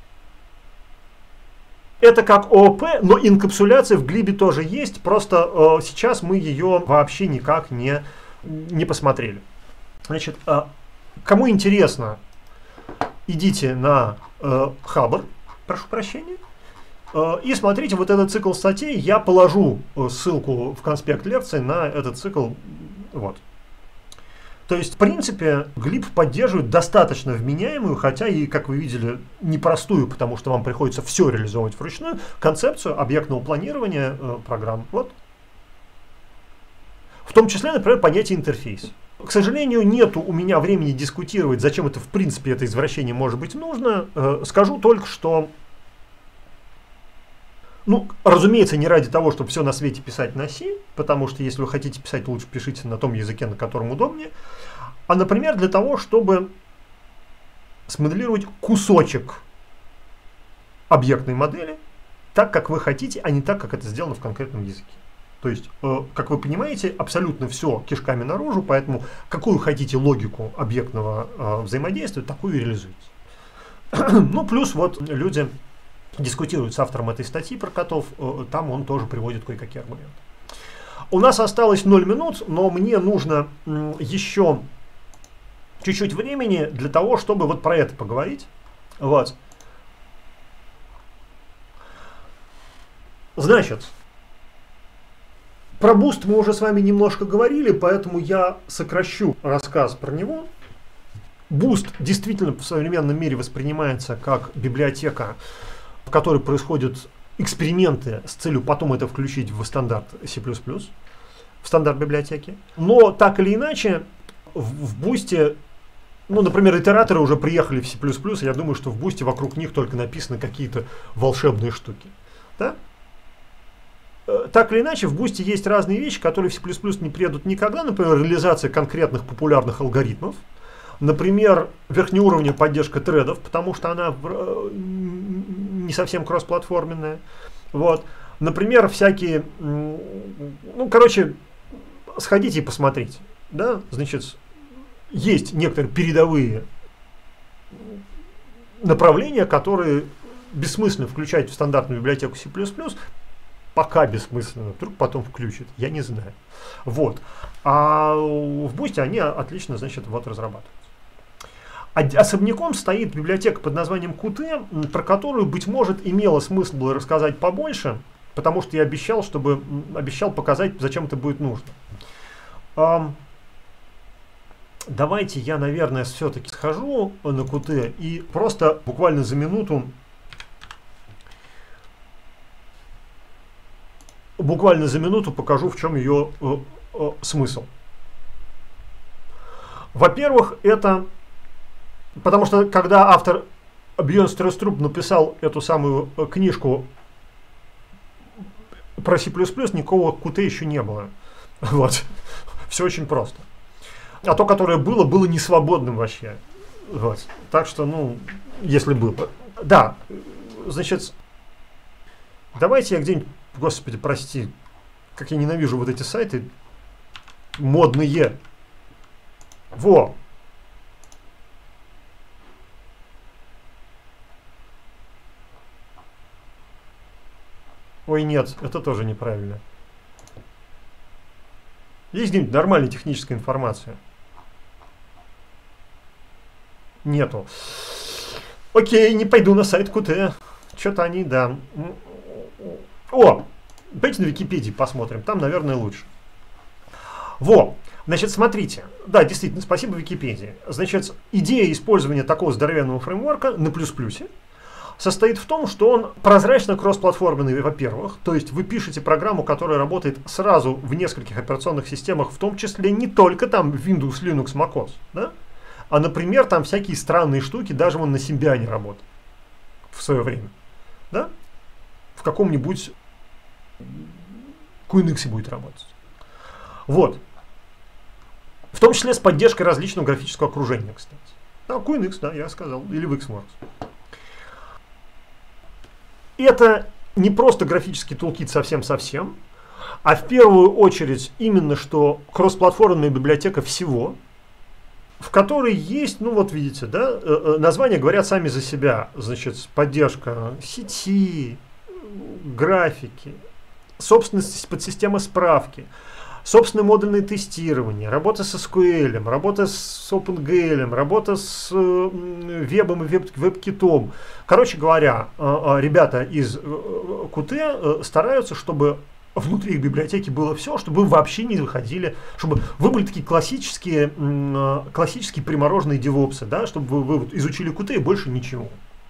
Это как ООП, но инкапсуляция в глибе тоже есть, просто э, сейчас мы ее вообще никак не, не посмотрели. Значит, э, кому интересно, идите на э, Хабр, прошу прощения. И смотрите, вот этот цикл статей, я положу ссылку в конспект лекции на этот цикл. Вот. То есть, в принципе, глиб поддерживает достаточно вменяемую, хотя и, как вы видели, непростую, потому что вам приходится все реализовывать вручную, концепцию объектного планирования э, программ. Вот. В том числе, например, понятие интерфейс. К сожалению, нету у меня времени дискутировать, зачем это, в принципе, это извращение может быть нужно. Э, скажу только, что ну, разумеется, не ради того, чтобы все на свете писать на C, потому что если вы хотите писать, лучше пишите на том языке, на котором удобнее, а, например, для того, чтобы смоделировать кусочек объектной модели так, как вы хотите, а не так, как это сделано в конкретном языке. То есть, э, как вы понимаете, абсолютно все кишками наружу, поэтому какую хотите логику объектного э, взаимодействия, такую и реализуйте. Ну, плюс вот люди дискутируют с автором этой статьи про котов, там он тоже приводит кое-какие аргументы. У нас осталось ноль минут, но мне нужно еще чуть-чуть времени для того, чтобы вот про это поговорить. Вот. Значит, про Boost мы уже с вами немножко говорили, поэтому я сокращу рассказ про него. Boost действительно в современном мире воспринимается как библиотека, в которой происходят эксперименты с целью потом это включить в стандарт C++, в стандарт библиотеки. Но так или иначе, в, в Boost, ну, например, итераторы уже приехали в C++, и я думаю, что в Boost вокруг них только написаны какие-то волшебные штуки. Да? Так или иначе, в Boost есть разные вещи, которые в C++ не приедут никогда, например, реализация конкретных популярных алгоритмов. Например, верхнеуровневая поддержка тредов, потому что она не совсем кроссплатформенная. Вот. Например, всякие, ну, короче, сходите и посмотрите. Да? Значит, есть некоторые передовые направления, которые бессмысленно включать в стандартную библиотеку C++, пока бессмысленно, вдруг потом включит, я не знаю. Вот. А в Boost они отлично, значит, вот разрабатывают. Особняком стоит библиотека под названием Qt, про которую, быть может, имело смысл было рассказать побольше, потому что я обещал, чтобы, обещал показать, зачем это будет нужно. А, давайте я, наверное, все-таки схожу на Qt и просто буквально за минуту буквально за минуту покажу, в чем ее э, э, смысл. Во-первых, это потому что когда автор Бьерн Стройструб написал эту самую книжку про C++ никакого Qt еще не было. Вот. Все очень просто. А то, которое было, было не свободным вообще. Вот. Так что, ну, если было. Да, значит, давайте я где-нибудь, господи, прости, как я ненавижу вот эти сайты модные. Во! Ой, нет, это тоже неправильно. Есть где-нибудь нормальная техническая информация? Нету. Окей, не пойду на сайт Qt. Что-то они, да. О! Давайте на Википедии посмотрим. Там, наверное, лучше. Во! Значит, смотрите. Да, действительно, спасибо Википедии. Значит, идея использования такого здоровенного фреймворка на плюс-плюсе состоит в том, что он прозрачно кроссплатформенный, во-первых. То есть вы пишете программу, которая работает сразу в нескольких операционных системах, в том числе не только там Windows, Linux, macOS, да? А, например, там всякие странные штуки, даже вон на Symbian работают в свое время. Да? В каком-нибудь кью эн икс будет работать. Вот. В том числе с поддержкой различного графического окружения, кстати. Да, кью эн икс, да, я сказал. Или в Xworks. Это не просто графический тулкит совсем-совсем, а в первую очередь именно что кроссплатформенная библиотека всего, в которой есть, ну вот видите, да, названия говорят сами за себя. Значит, поддержка сети, графики, собственность подсистемы справки, собственное модульное тестирование, работа с эс ку эль, работа с OpenGL, работа с вебом и веб-китом. Короче говоря, ребята из Qt стараются, чтобы внутри их библиотеки было все, чтобы вы вообще не выходили, чтобы вы были такие классические, классические примороженные девопсы, да, чтобы вы, вы вот изучили Qt и больше ничего.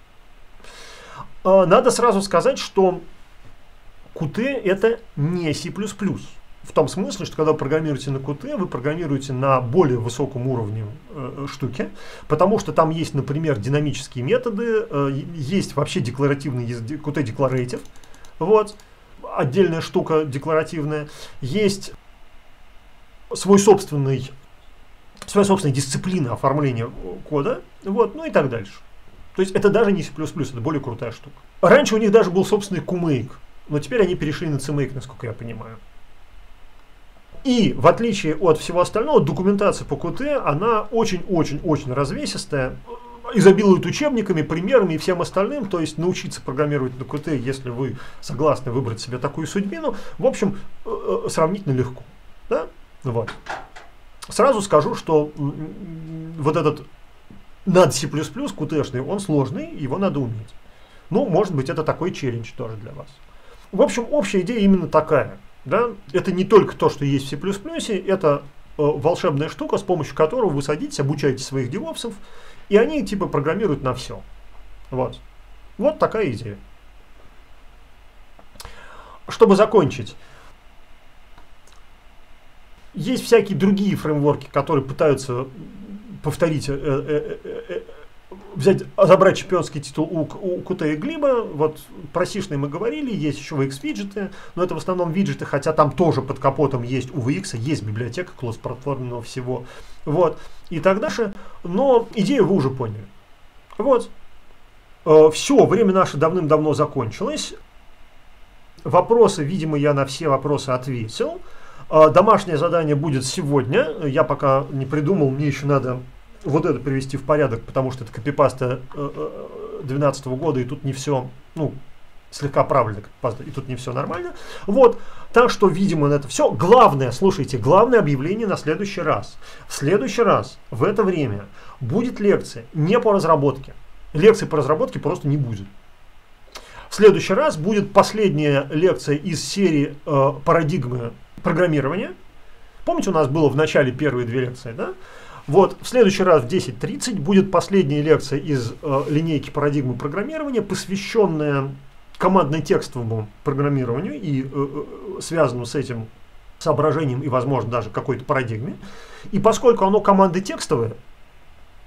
Надо сразу сказать, что Qt это не C++. В том смысле, что когда вы программируете на Qt, вы программируете на более высоком уровне э, штуки, потому что там есть, например, динамические методы, э, есть вообще декларативный Qt Declarative, вот, отдельная штука декларативная, есть свой собственный, своя собственная дисциплина оформления кода, вот, ну и так дальше. То есть это даже не C++, это более крутая штука. Раньше у них даже был собственный QMake, но теперь они перешли на CMake, насколько я понимаю. И в отличие от всего остального, документация по Qt, она очень-очень-очень развесистая, изобилует учебниками, примерами и всем остальным. То есть научиться программировать на Qt, если вы согласны выбрать себе такую судьбину, в общем, сравнительно легко. Да? Вот. Сразу скажу, что вот этот над C++ Qt-шный, он сложный, его надо уметь. Ну, может быть, это такой челлендж тоже для вас. В общем, общая идея именно такая. Да? Это не только то, что есть в C++, это э, волшебная штука, с помощью которой вы садитесь, обучаете своих девопсов, и они типа программируют на все. Вот. Вот такая идея. Чтобы закончить, есть всякие другие фреймворки, которые пытаются повторить, э, э, э, э, взять, забрать чемпионский титул у, у Qt и Glib. Вот про сишные мы говорили, есть еще ви экс-виджеты, но это в основном виджеты, хотя там тоже под капотом есть у ви экс, есть библиотека кросс-платформенного всего. Вот. И так дальше. Но идею вы уже поняли. Вот. Все, время наше давным-давно закончилось. Вопросы, видимо, я на все вопросы ответил. Домашнее задание будет сегодня. Я пока не придумал, мне еще надо вот это привести в порядок, потому что это копипаста две тысячи двенадцатого года, и тут не все, ну, слегка правильно копипаста, и тут не все нормально. Вот, так что, видимо, на это все. Главное, слушайте, главное объявление на следующий раз. В следующий раз, в это время, будет лекция не по разработке. Лекции по разработке просто не будет. В следующий раз будет последняя лекция из серии э, парадигмы программирования. Помните, у нас было в начале первые две лекции, да? Вот, в следующий раз в десять тридцать будет последняя лекция из э, линейки парадигмы программирования, посвященная командно-текстовому программированию и э, э, связанному с этим соображением и, возможно, даже какой-то парадигме. И поскольку оно командно-текстовое,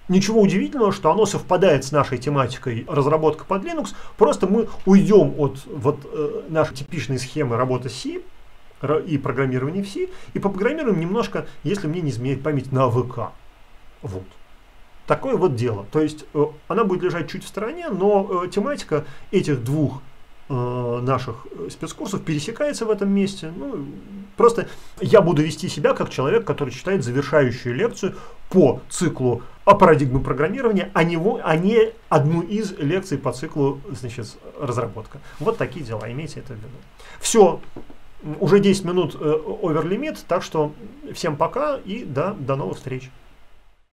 Ничего удивительного, что оно совпадает с нашей тематикой разработка под Linux, просто мы уйдем от вот, э, нашей типичной схемы работы C и программирования в C, и попрограммируем немножко, если мне не изменяет память, на эй ви кей. Вот. Такое вот дело. То есть э, она будет лежать чуть в стороне, но э, тематика этих двух э, наших спецкурсов пересекается в этом месте. Ну, просто я буду вести себя как человек, который читает завершающую лекцию по циклу о парадигме программирования, а не, а не одну из лекций по циклу, значит, разработка. Вот такие дела, имейте это в виду. Все, уже десять минут э, оверлимит, так что всем пока и да, до новых встреч.